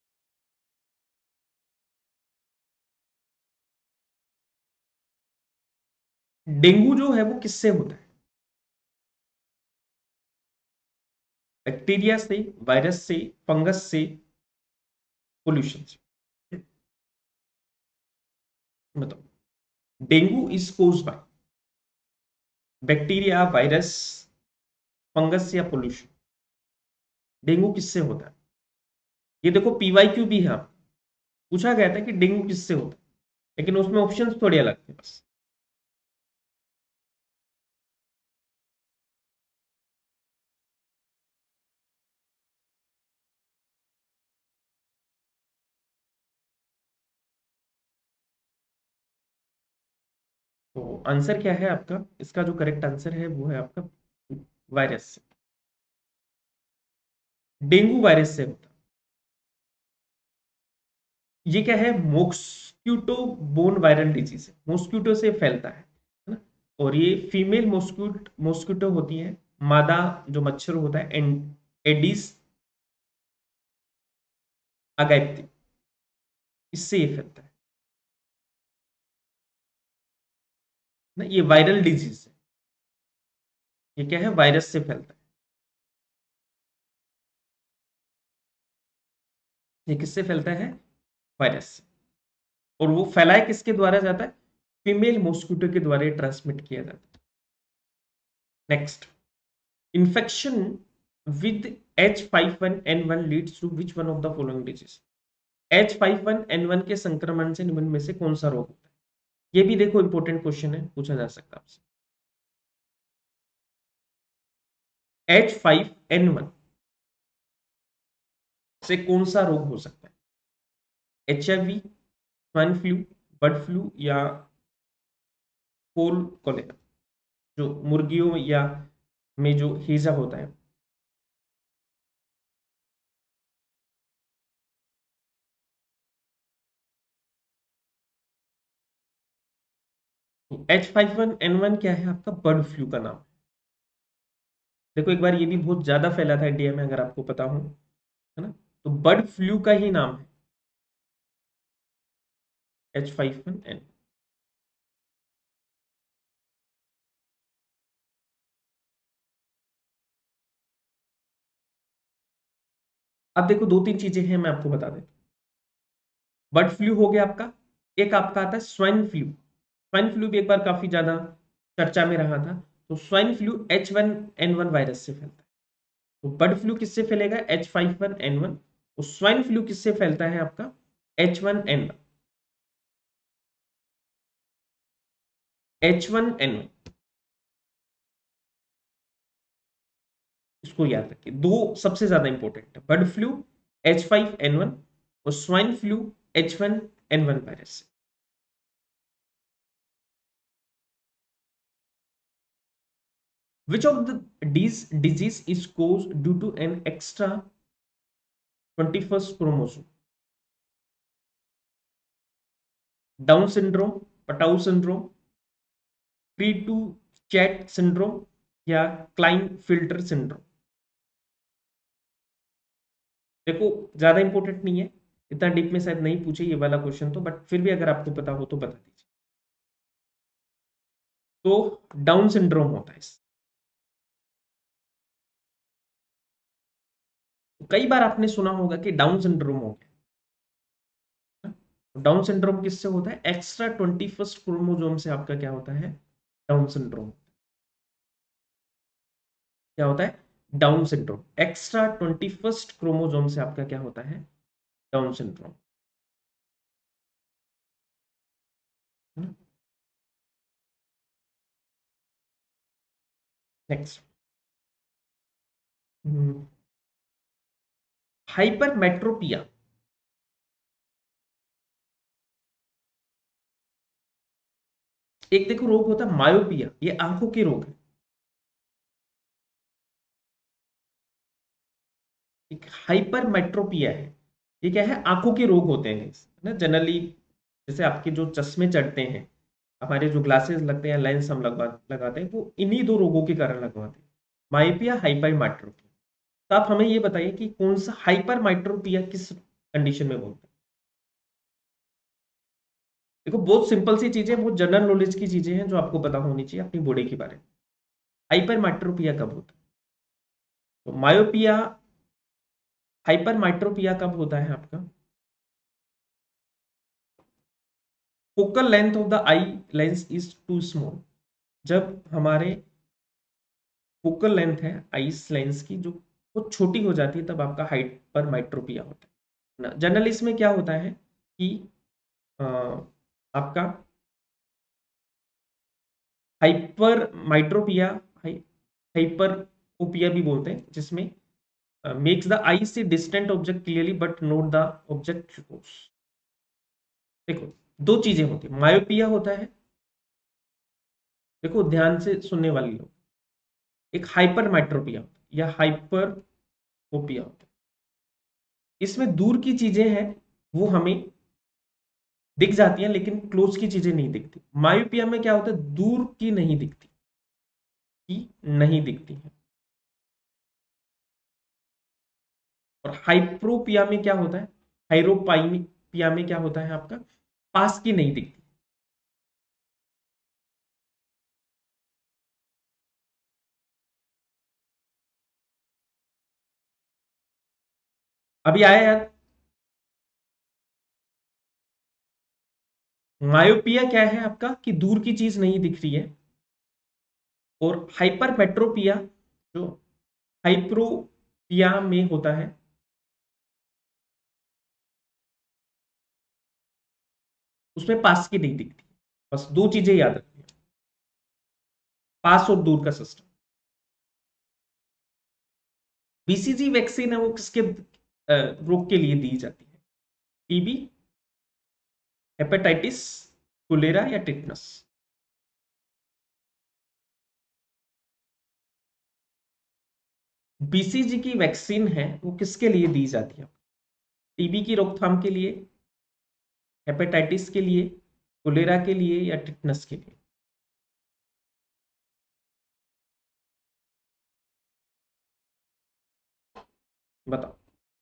dengue जो है वो किससे होता है? बैक्टीरिया से, वायरस से, फंगस से, पोल्यूशन से? बताओ। Dengue is caused by bacteria, virus, fungus या पोल्यूशन? डेंगू किससे होता है? ये देखो पीवाईक्यू भी है, पूछा गया था कि डेंगू किससे होता है, लेकिन उसमें ऑप्शंस थोड़े अलग थे बस। तो आंसर क्या है आपका? इसका जो करेक्ट आंसर है वो है आपका वायरस से। डेंगू वायरस से होता है। ये क्या है? मॉस्क्यूटो बोन वायरल डिजीज है, मॉस्क्यूटो से फैलता है ना। और ये फीमेल मॉस्क्यूटो होती है, मादा जो मच्छर होता है एडिस अगैप्ती, इससे ये फैलता है ना। ये वायरल डिजीज है, ये क्या है? वायरस से फैलता है। ये किससे फैलता है? वायरस से। और वो फैलाया किसके द्वारा जाता है? फीमेल मॉस्क्यूटो के द्वारा ट्रांसमिट किया जाता है। Next, infection with H5N1 leads to which one of the following disease? H5N1 के संक्रमण से निम्न में से कौन सा रोग होता है? ये भी देखो इंपॉर्टेंट क्वेश्चन है, पूछा जा सकता है आपसे। H5N1 से कौन सा रोग हो सकता है? HIV, swine flu, bird flu या फोल कोलेरा, जो मुर्गियों या में जो हैजा होता है? H5N1 क्या है आपका? बर्ड फ्लू का नाम। देखो एक बार ये भी बहुत ज्यादा फैला था इंडिया में, अगर आपको पता हो, है ना। तो बर्ड फ्लू का ही नाम है H5N। अब देखो दो तीन चीजें हैं, मैं आपको बता देता हूँ। बर्ड फ्लू हो गया आपका, एक आपका आता है स्वाइन फ्लू। स्वाइन फ्लू भी एक बार काफी ज्यादा चर्चा में रहा था। तो स्वाइन फ्लू H1N1 वायरस से फैलता है। तो बर्ड फ्लू किससे फैलेगा? H5N1। और स्वाइन फ्लू किससे फैलता है आपका? H1N1। H1N1, इसको याद रखिए। दो सबसे ज्यादा इंपॉर्टेंट है, बर्ड फ्लू H5N1 और स्वाइन फ्लू H1N1 वायरस से। Which of the these disease is caused due to an extra 21st chromosome? Down syndrome, Patau syndrome, free to chat syndrome या क्लाइन फिल्टर सिंड्रोम? देखो ज्यादा इंपॉर्टेंट नहीं है, इतना डीप में शायद नहीं पूछे ये वाला क्वेश्चन, तो बट फिर भी अगर आपको पता हो तो बता दीजिए। तो डाउन सिंड्रोम होता है तो कई बार आपने सुना होगा कि डाउन सिंड्रोम हो गया। डाउन सिंड्रोम किससे होता है? एक्स्ट्रा 21st क्रोमोसोम से आपका क्या होता है? Down syndrome. क्या होता है? Down syndrome, extra 21st chromosome से आपका क्या होता है, डाउन सिंड्रोम। Next, hypermetropia. एक देखो रोग होता है मायोपिया, ये आंखों के रोग है। एक हाइपरमेट्रोपिया है, ये क्या है, आंखों के रोग होते हैं ना जनरली। जैसे आपके जो चश्मे चढ़ते हैं, हमारे जो ग्लासेस लगते हैं, लेंस हम लगाते हैं, वो इन्हीं दो रोगों के कारण लगवाते हैं, मायोपिया, हाइपरमेट्रोपिया। तो आप हमें ये बताइए कि कौन सा हाइपरमेट्रोपिया किस कंडीशन में बोलते हैं। देखो बहुत सिंपल सी चीजें, बहुत जनरल नॉलेज की चीजें हैं जो आपको पता होनी चाहिए अपनी बॉडी के बारे में। हाइपरमेट्रोपिया कब होता है, तो मायोपिया, हाइपरमेट्रोपिया कब होता है आपका, focal length of the eye lens is too small. जब हमारे फोकल लेंथ है आइस लेंस की, जो वो छोटी हो जाती है, तब आपका हाइपरमेट्रोपिया होता है ना। जनरली इसमें क्या होता है कि अ, आपका हाइपरमेट्रोपिया, हाइपरओपिया भी बोलते हैं, जिसमें makes the eye see distant object clearly but not the object close. देखो दो चीजें होती है, मायोपिया होता है, देखो ध्यान से सुनने वाले लोग, एक हाइपरमेट्रोपिया होता है या हाइपरओपिया होता है। इसमें दूर की चीजें हैं वो हमें दिख जाती हैं, लेकिन क्लोज की चीजें नहीं दिखती। मायोपिया में क्या होता है, दूर की नहीं दिखती, की नहीं दिखती है। और हाइप्रोपिया में क्या होता है, हाइरोपाइपिया में क्या होता है आपका, पास की नहीं दिखती। अभी आया यार, मायोपिया क्या है आपका, कि दूर की चीज नहीं दिख रही है। और हाइपरमेट्रोपिया जो हाइप्रोपिया में होता है, उसमें पास की नहीं दिखती। बस दो चीजें याद रखिए, पास और दूर का सिस्टम। बीसीजी वैक्सीन है वो किसके रोग के लिए दी जाती है, टीबी, हेपेटाइटिस, कोलेरा या टिटनस। बीसीजी की वैक्सीन है वो किसके लिए दी जाती है, टीबी की रोकथाम के लिए, हेपेटाइटिस के लिए, कोलेरा के लिए या टिटनस के लिए। बताओ,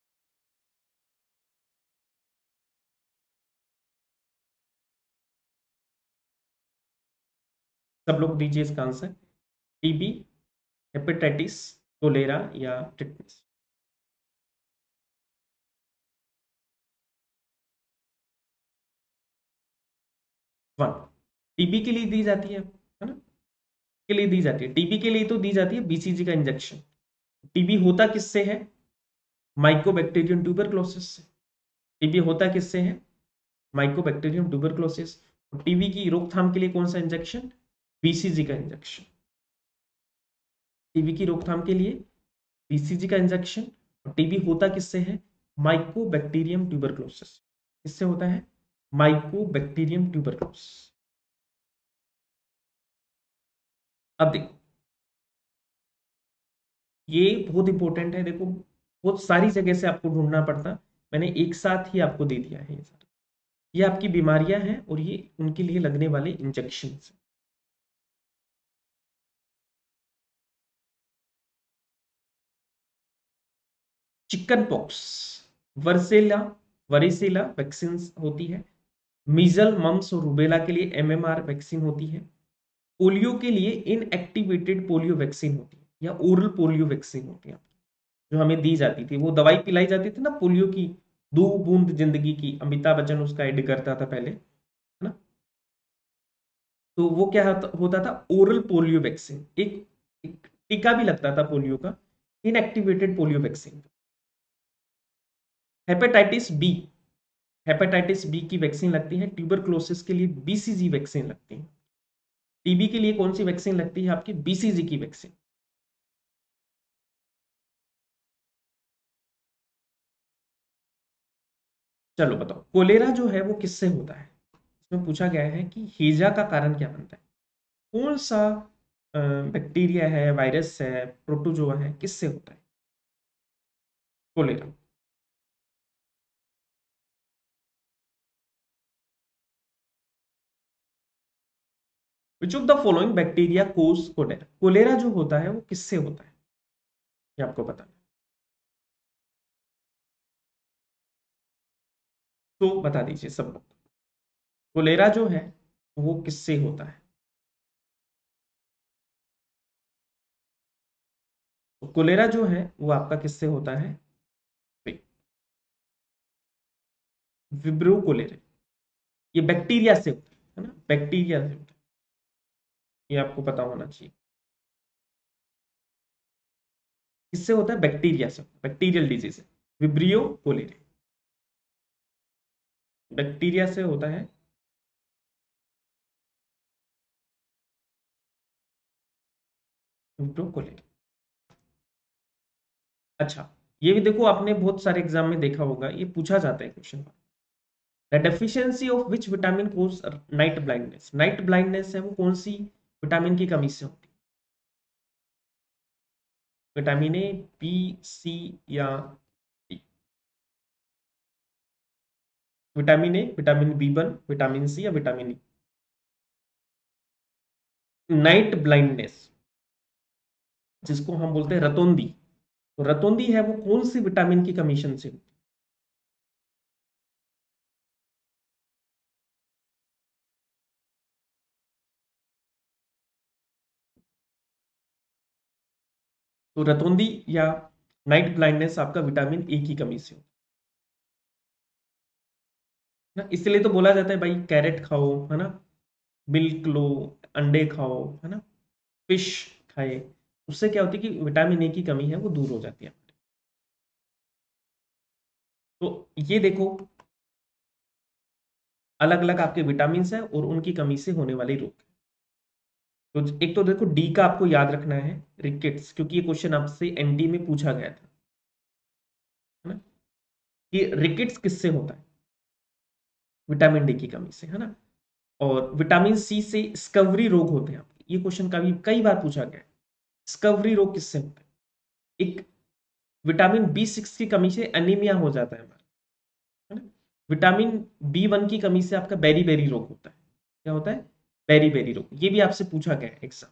सब लोग दीजिए इसका आंसर, टीबी, हेपेटाइटिस, कोलेरा या टिटनस। वन, टीबी के लिए दी जाती है ना, के लिए दी जाती है, टीबी के लिए तो दी जाती है बीसीजी का इंजेक्शन। टीबी होता किससे है, माइकोबैक्टीरियम ट्यूबरक्लोसिस से। टीबी होता किससे है, माइकोबैक्टीरियम ट्यूबरक्लोसिस। टीबी की रोकथाम के लिए कौन सा इंजेक्शन, बीसीजी का इंजेक्शन। टीबी की रोकथाम के लिए बीसीजी का इंजेक्शन। और टीबी होता किससे है, माइकोबैक्टीरियम ट्यूबरक्लोसिस। किससे होता है, माइकोबैक्टीरियम ट्यूबरक्लोसिस। अब देखो, ये बहुत इंपॉर्टेंट है, देखो बहुत सारी जगह से आपको ढूंढना पड़ता, मैंने एक साथ ही आपको दे दिया है ये सारा। ये आपकी बीमारियां हैं और ये उनके लिए लगने वाले injection. Chicken pox, varicella, varicella vaccine होती है। मीजल, मम्स और रूबेला के लिए एमएमआर वैक्सीन होती है। पोलियो के लिए इनएक्टिवेटेड पोलियो वैक्सीन होती है या ओरल पोलियो वैक्सीन होती है, जो हमें दी जाती थी, वो दवाई पिलाई जाती थी ना पोलियो की, 2 बूंद जिंदगी की, अमिताभ बच्चन उसका एड करता था पहले, है ना। तो वो क्या होता था, ओरल पोलियो वैक्सीन, एक टीका भी लगता था पोलियो का, inactivated polio vaccine. Hepatitis B, hepatitis B की वैक्सीन लगती है। ट्यूबरक्लोसिस के लिए बीसीजी वैक्सीन लगती है। टीबी के लिए कौन सी वैक्सीन लगती है आपकी? बीसीजी की वैक्सीन। चलो बताओ, कोलेरा जो है वो किससे होता है? इसमें पूछा गया है कि हैजा का कारण क्या बनता है? कौन सा बैक्टीरिया है, वायरस है, प्रोटोजोआ है, किससे होता है cholera? Which of the following bacteria cause cholera? Cholera जो होता है वो किससे होता है, ये आपको पता है तो बता दीजिए सब लोग। कोलेरा जो है वो किससे होता है? तो कोलेरा जो है वो आपका किससे होता है? विब्रो कोलेरा। ये बैक्टीरिया से होता है ना, बैक्टीरिया से होता है, ये आपको पता होना चाहिए। किससे होता है? बैक्टीरिया से, बैक्टीरियल डिजीज है विब्रियो कोलेरा, बैक्टीरिया से होता है विब्रो कोलेरा। अच्छा, ये भी देखो, आपने बहुत सारे एग्जाम में देखा होगा, ये पूछा जाता है question. The deficiency of which vitamin cause night blindness? Night blindness है वो कौन सी विटामिन की कमी से होती है? विटामिन ए, बी, सी या D? Vitamin A, vitamin B 1, vitamin C या विटामिन ई? नाइट ब्लाइंडनेस जिसको हम बोलते हैं रतौंधी, तो रतौंधी है वो कौन सी विटामिन की कमीशन से होती है? तो रतौंधी या नाइट ब्लाइंडनेस आपका विटामिन ए की कमी से होती है ना। इसलिए तो बोला जाता है भाई कैरेट खाओ, है ना, मिल्क लो, अंडे खाओ, है ना, फिश खाए। उससे क्या होती है कि विटामिन ए की कमी है वो दूर हो जाती है। तो ये देखो, अलग अलग आपके विटामिन है और उनकी कमी से होने वाले रोग। तो एक तो देखो डी का आपको याद रखना है, रिकेट्स, क्योंकि ये क्वेश्चन आपसे एनडी में पूछा गया था, है ना, कि रिकेट्स किससे होता है? विटामिन डी की कमी से, है ना। और विटामिन सी से स्कवरी रोग होते हैं आपके, ये क्वेश्चन का भी कई बार पूछा गया है। स्कवरी रोग किससे होता है? एक विटामिन बी 6 की कमी से एनीमिया हो जाता है हमारा, है ना। विटामिन बी 1 की कमी से आपका बेरी बेरी रोग होता है। क्या होता है? बेरी बेरी रोग, ये भी आपसे पूछा गया है एग्जाम।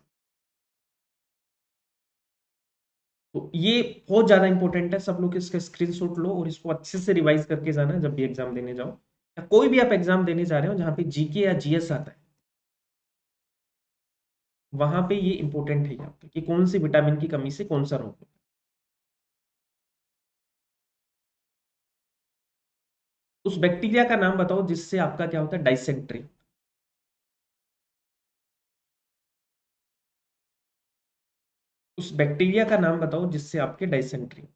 तो ये बहुत ज्यादा इंपॉर्टेंट है, सब लोग इसका स्क्रीनशॉट लो और इसको अच्छे से रिवाइज करके जाना जब भी एग्जाम देने जाओ, या कोई भी आप एग्जाम देने जा रहे हो जहां पे जीके या जीएस आता है, वहां पे ये इंपॉर्टेंट है यहाँ पे कि कौन सी विटामिन की कमी से कौन सा रोग होता है। उस बैक्टीरिया का नाम बताओ जिससे आपका क्या होता है? डाइसेंट्री। उस बैक्टीरिया का नाम बताओ जिससे आपके dysentery.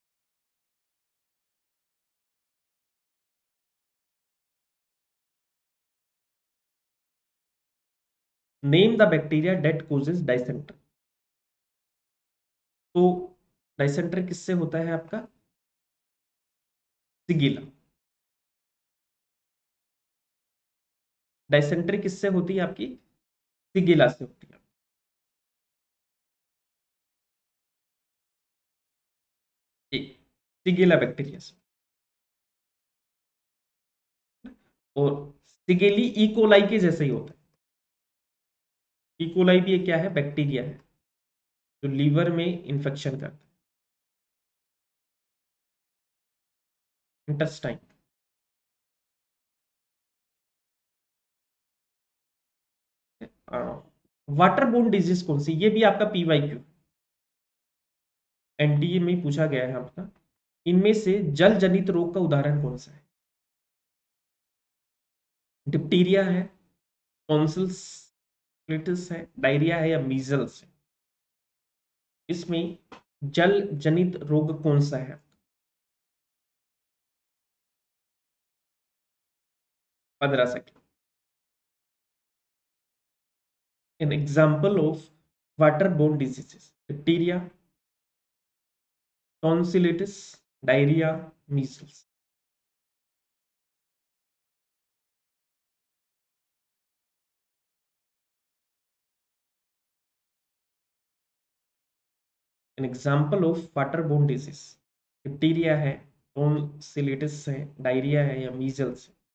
Name the bacteria that causes dysentery. तो डाइसेंट्री किससे होता है आपका? सिगिला। डाइसेंट्री किससे होती है आपकी? सिगिला से होती है। सिगिला बैक्टीरिया से। और सिगेली इकोलाई के जैसे ही होता है। इकोलाई भी एक क्या है? बैक्टीरिया है जो लीवर में इंफेक्शन करता है, इंटेस्टाइन। वाटर बोर्न डिजीज कौन सी? ये भी आपका पीवाईक्यू एनडीए में पूछा गया है आपका। इनमें से जल जनित रोग का उदाहरण कौन सा है? डिप्टीरिया है, टॉन्सिल्स है, डायरिया है या मीजल्स है? इसमें जल जनित रोग कौन सा है? 15 second. An example of water borne diseases, diphtheria, tonsillitis, diarrhoea, measles. An example of water borne disease, diphtheria है, टॉन्सिलिटिस है, डायरिया है या मीजल्स है?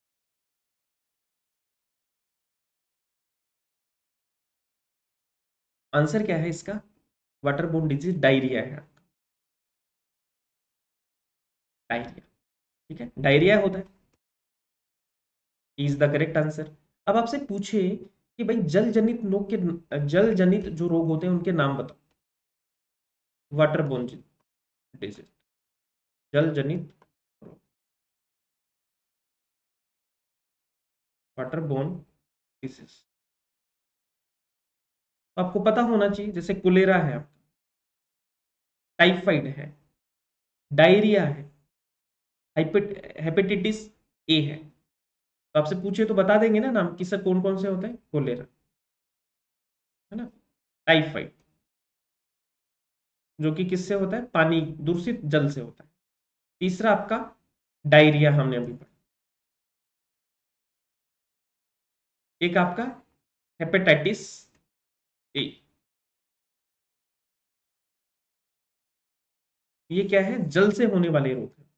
आंसर क्या है इसका? वाटर बोर्न डिजीज डायरिया है। डायरिया, ठीक है, डायरिया होता है, इज द करेक्ट आंसर। अब आपसे पूछे कि भाई जल जनित रोग के, जल जनित जो रोग होते हैं उनके नाम बताओ। वाटर बोर्न डिजीज, जल जनित रोग, वाटर बोर्न डिजीज। आपको पता होना चाहिए, जैसे कोलेरा है, टाइफाइड है, डायरिया है, हेपेटाइटिस ए है। तो आपसे पूछे तो बता देंगे ना नाम कि सर कौन कौन से होते हैं? कोलेरा है ना, टाइफाइड जो कि किससे होता है? पानी, दूषित जल से होता है। तीसरा आपका डायरिया, हमने अभी पढ़ा। एक आपका हेपेटाइटिस ए, ये क्या है? जल से होने वाले रोग है।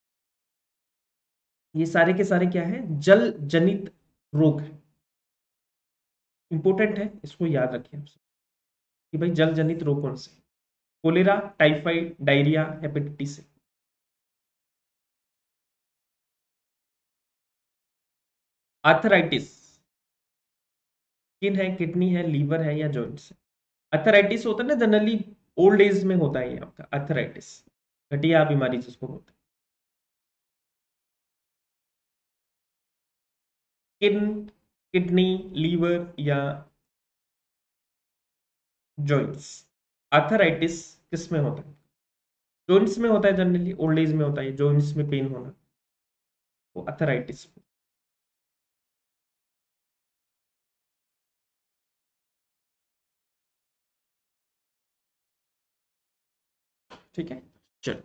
ये सारे के सारे क्या है? जल जनित रोग है। इंपॉर्टेंट है, इसको याद रखिए आप सब कि भाई जल जनित रोग कौन से? Cholera, typhoid, diarrhoea, hepatitis A. Arthritis, skin है, किडनी है, लीवर है या जॉइंट्स है? अर्थराइटिस होता है ना जनरली, ओल्ड एज में होता है ये आपका अर्थराइटिस, गठिया बीमारी जिसको बोलते हैं। स्किन, किडनी, लीवर या जॉइंट्स? आर्थराइटिस किस में होता है? जॉइंट्स में होता है, जनरली ओल्ड एज में होता है जॉइंट्स में पेन होना, वो अर्थराइटिस। ठीक है, चलो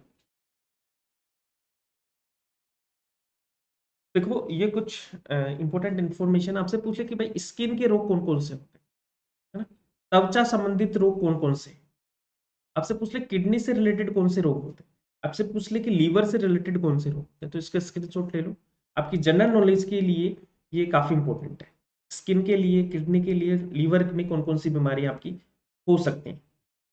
देखो, ये कुछ इंपॉर्टेंट इंफॉर्मेशन आपसे पूछे कि भाई स्किन के रोग कौन कौन से होते हैं, है ना? त्वचा संबंधित रोग कौन कौन से हैं? आपसे पूछ ले किडनी से रिलेटेड कौन से रोग होते हैं, आपसे पूछ ले कि लीवर से रिलेटेड कौन से रोग होते हैं, तो इसका स्क्रीनशॉट ले लो। आपकी जनरल नॉलेज के लिए ये काफी इंपॉर्टेंट है। स्किन के लिए, किडनी के लिए, लीवर में कौन कौन सी बीमारी आपकी हो सकती है।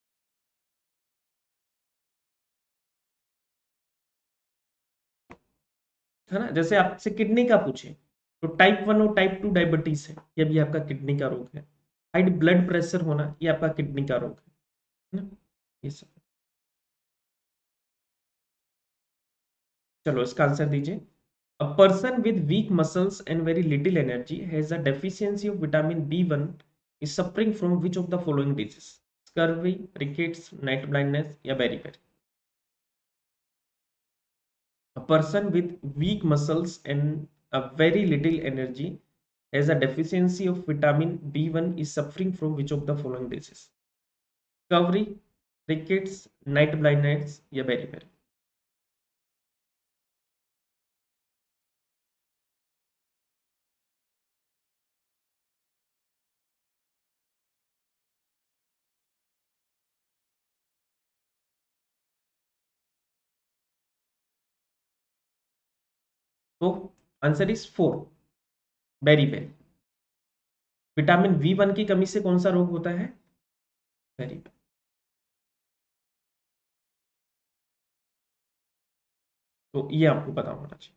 है ना, जैसे आपसे किडनी का पूछे तो टाइप 1 और टाइप 2 डायबिटीज है, ये भी आपका किडनी का रोग है। हाई ब्लड प्रेशर होना, ये आपका किडनी का रोग है ना, ये सब। चलो इसका आंसर दीजिए। A person with weak muscles and very little energy has a deficiency of vitamin B1 is suffering from which of the following disease? Scurvy, rickets, night blindness या beriberi? A person with weak muscles and a very little energy has a deficiency of vitamin B1 is suffering from which of the following disease? Scurvy, rickets, night blindness या beriberi? तो answer is 4, beriberi. Vitamin B1 की कमी से कौन सा रोग होता है? बेरीबेरी। तो ये आपको पता होना चाहिए।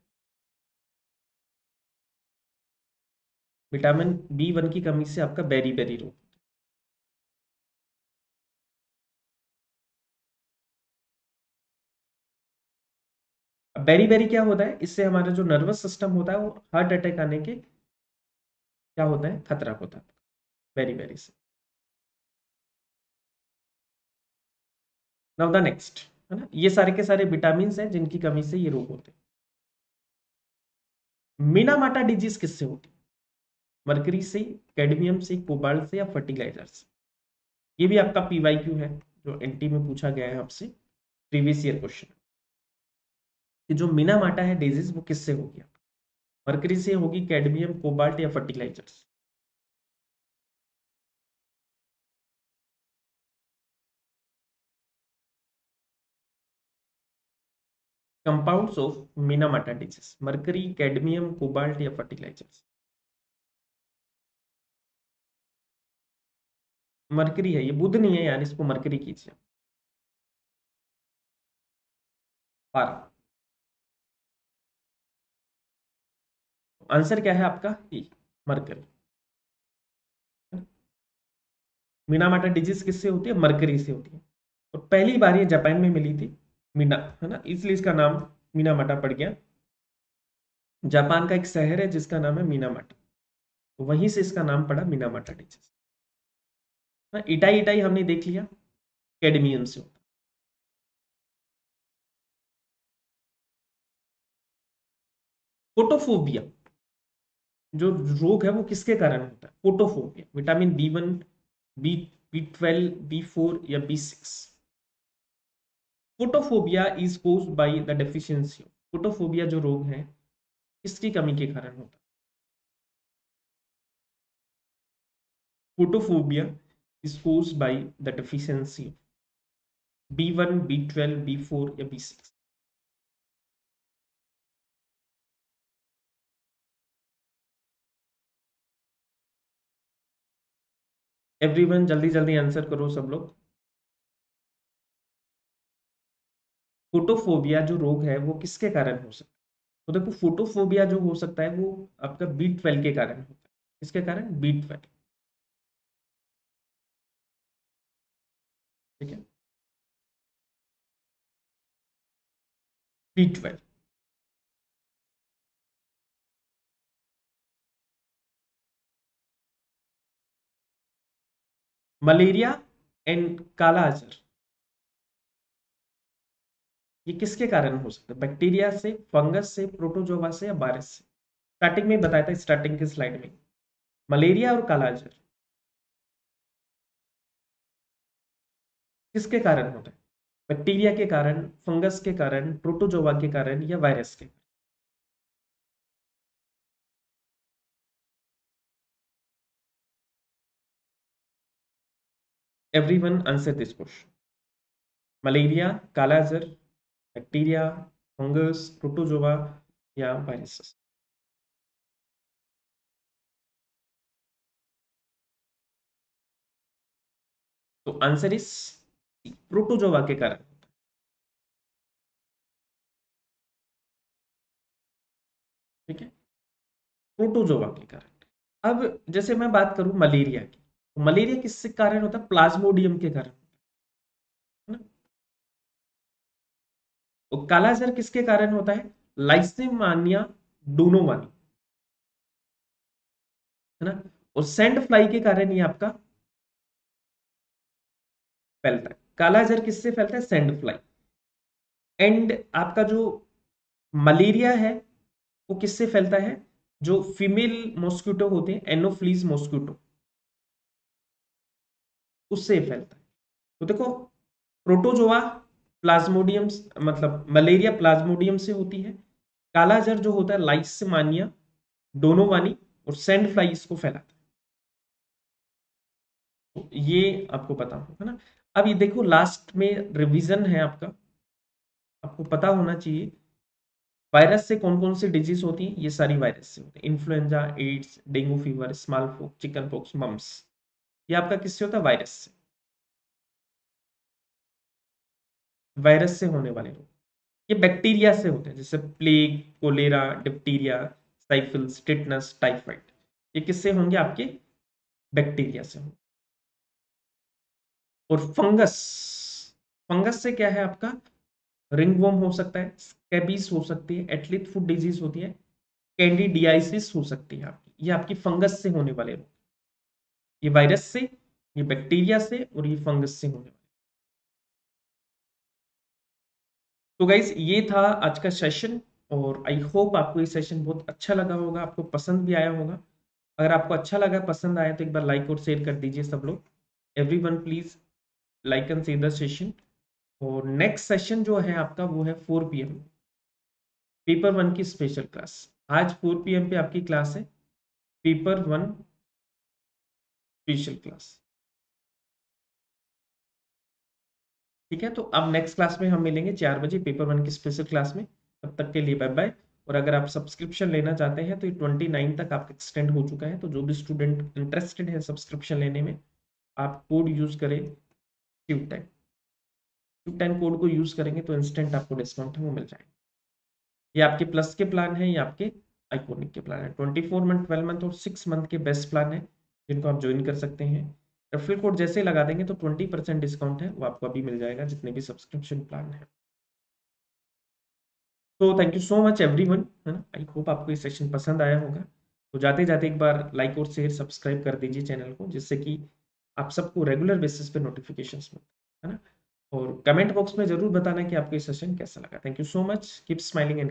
विटामिन B1 की कमी से आपका बेरी बेरी रोग। बेरी बेरी क्या होता है? इससे हमारा जो नर्वस सिस्टम होता है वो हार्ट अटैक आने के क्या होता है? खतरा होता है बेरी बेरी से। नाउ द नेक्स्ट, है ना, ये सारे के सारे विटामिन हैं जिनकी कमी से ये रोग होते हैं। मिनामाटा डिजीज किससे होती है? मरकरी से, कैडमियम से, कोबाल्ट से, या फर्टिलाइजर से? ये भी आपका पीवाईक्यू है, जो एनटी में पूछा गया है आपसे, प्रीवियस ईयर क्वेश्चन, कि जो मिनामाटा है डिजीज वो किससे होगी? मरकरी से होगी, कैडमियम, कोबाल्ट, या fertilizers? Compounds of Minamata disease, mercury, cadmium, cobalt, या फर्टिलाइजर्स? मरकरी है, ये बुध नहीं है यार, इसको मरकरी कीजिए। पारा। आंसर क्या है आपका? ई, मरकरी। मिनामाटा डिजीज किससे होती है? मरकरी से होती है। और पहली बार ये जापान में मिली थी, मीना, है ना, इसलिए इसका नाम मिनामाटा पड़ गया। जापान का एक शहर है जिसका नाम है मिनामाटा, तो वहीं से इसका नाम पड़ा मिनामाटा डिजीज। इटाई इटाई हमने देख लिया, कैडमियम से होता है। फोटोफोबिया जो रोग है वो किसके कारण होता है? Photophobia, vitamin B 1, B 12, B 4, या B 6? Photophobia is caused by the deficiency. Photophobia जो रोग है किसकी कमी के कारण होता है? Photophobia is caused by the deficiency B 1, B 12, B 4, या बी 6? एवरीवन जल्दी जल्दी आंसर करो सब लोग। फोटोफोबिया जो रोग है वो किसके कारण हो सकता है? तो देखो, फोटोफोबिया जो हो सकता है वो आपका बी 12 के कारण होता है। किसके कारण? बी 12। ठीक है, बी 12। मलेरिया एंड काला अजहर, ये किसके कारण हो सकता है? बैक्टीरिया से, फंगस से, प्रोटोजोवा से, या वायरस से? स्टार्टिंग में ही बताया था, स्टार्टिंग की स्लाइड में, मलेरिया और काला अजहर किसके कारण होता है? बैक्टीरिया के कारण, फंगस के कारण, प्रोटोजोवा के कारण, या वायरस के? Everyone answer this question. Malaria, kala azar, bacteria, fungus, protozoa, या वायरस? तो आंसर इज प्रोटोजोवा के कारण। ठीक है, प्रोटोजोवा के कारण। अब जैसे मैं बात करूं मलेरिया की, तो मलेरिया किसके कारण होता है? प्लाज्मोडियम के कारण, है ना। तो कालाजार किसके कारण होता है? लाइसेमानिया डोनोवानी, है ना। और सैंड फ्लाई के कारण ये आपका फैलता है। कालाजार किससे फैलता है? Sand fly. एंड आपका जो मलेरिया है वो किससे फैलता है? जो फीमेल मॉस्किटो होते हैं, एनोफ्लीज मॉस्किटो, उससे फैलता है। तो देखो, प्रोटोजोआ प्लाज्मोडियम, मतलब मलेरिया प्लाज्मोडियम से होती है। काला जर जो होता है लाइसेमानिया डोनोवानी, और सैंड फ्लाई इसको फैलाता है। तो ये आपको पता हो, है ना। अब ये देखो, लास्ट में रिवीजन है आपका, आपको पता होना चाहिए वायरस से कौन कौन सी डिजीज होती है। ये सारी वायरस से होती है, influenza, AIDS, dengue fever, small pox, chicken pox, mumps. ये आपका किससे होता है? वायरस से। वायरस से होने वाले रोग ये बैक्टीरिया से होते हैं, जैसे plague, cholera, diphtheria, syphilis, tetanus, typhoid. ये किससे होंगे? आपके बैक्टीरिया से होंगे। और फंगस, फंगस से क्या है आपका? रिंगवॉर्म हो सकता है, स्कैबीज हो सकती है, एटलीट फुट डिजीज होती है, कैंडिडियासिस हो सकती है आपकी। ये आपकी फंगस से होने वाले रोग, ये वायरस से, ये बैक्टीरिया से, और ये फंगस से होने वाले। तो गाइस ये था आज का सेशन, और आई होप आपको ये सेशन बहुत अच्छा लगा होगा, आपको पसंद भी आया होगा। अगर आपको अच्छा लगा, पसंद आया, तो एक बार लाइक और शेयर कर दीजिए सब लोग। Everyone please like and share the session. और नेक्स्ट सेशन जो है आपका वो है 4 PM, पेपर 1 की स्पेशल क्लास। आज 4 PM पे आपकी क्लास है, पेपर 1 स्पेशल क्लास। ठीक है, तो अब नेक्स्ट क्लास में हम मिलेंगे 4 बजे पेपर 1 की स्पेशल क्लास में। तब तक के लिए बाय बाय। और अगर आप सब्सक्रिप्शन लेना चाहते हैं तो ये 29 तक आपका एक्सटेंड हो चुका है, तो जो भी स्टूडेंट इंटरेस्टेड है सब्सक्रिप्शन लेने में, आप कोड यूज करें ट्यूब10। ट्यूब10 कोड को यूज करेंगे तो इंस्टेंट आपको डिस्काउंट है वो मिल जाएगा। ये आपके प्लस के प्लान है, ये आपके आइकोनिक के प्लान है। 24 मंथ, 12 मंथ और 6 मंथ के बेस्ट प्लान है, जिनको आप ज्वाइन कर सकते हैं। रेफरल कोड जैसे ही लगा देंगे तो 20% डिस्काउंट है वो आपको अभी मिल जाएगा, जितने भी सब्सक्रिप्शन प्लान है। तो thank you so much everyone, है ना। आई होप आपको ये सेशन पसंद आया होगा। तो जाते जाते एक बार लाइक और शेयर सब्सक्राइब कर दीजिए चैनल को, जिससे कि आप सबको रेगुलर बेसिस पे नोटिफिकेशंस मिलते हैं, है ना। और कमेंट बॉक्स में जरूर बताना कि आपको ये सेशन कैसा लगा। Thank you so much, keep smiling and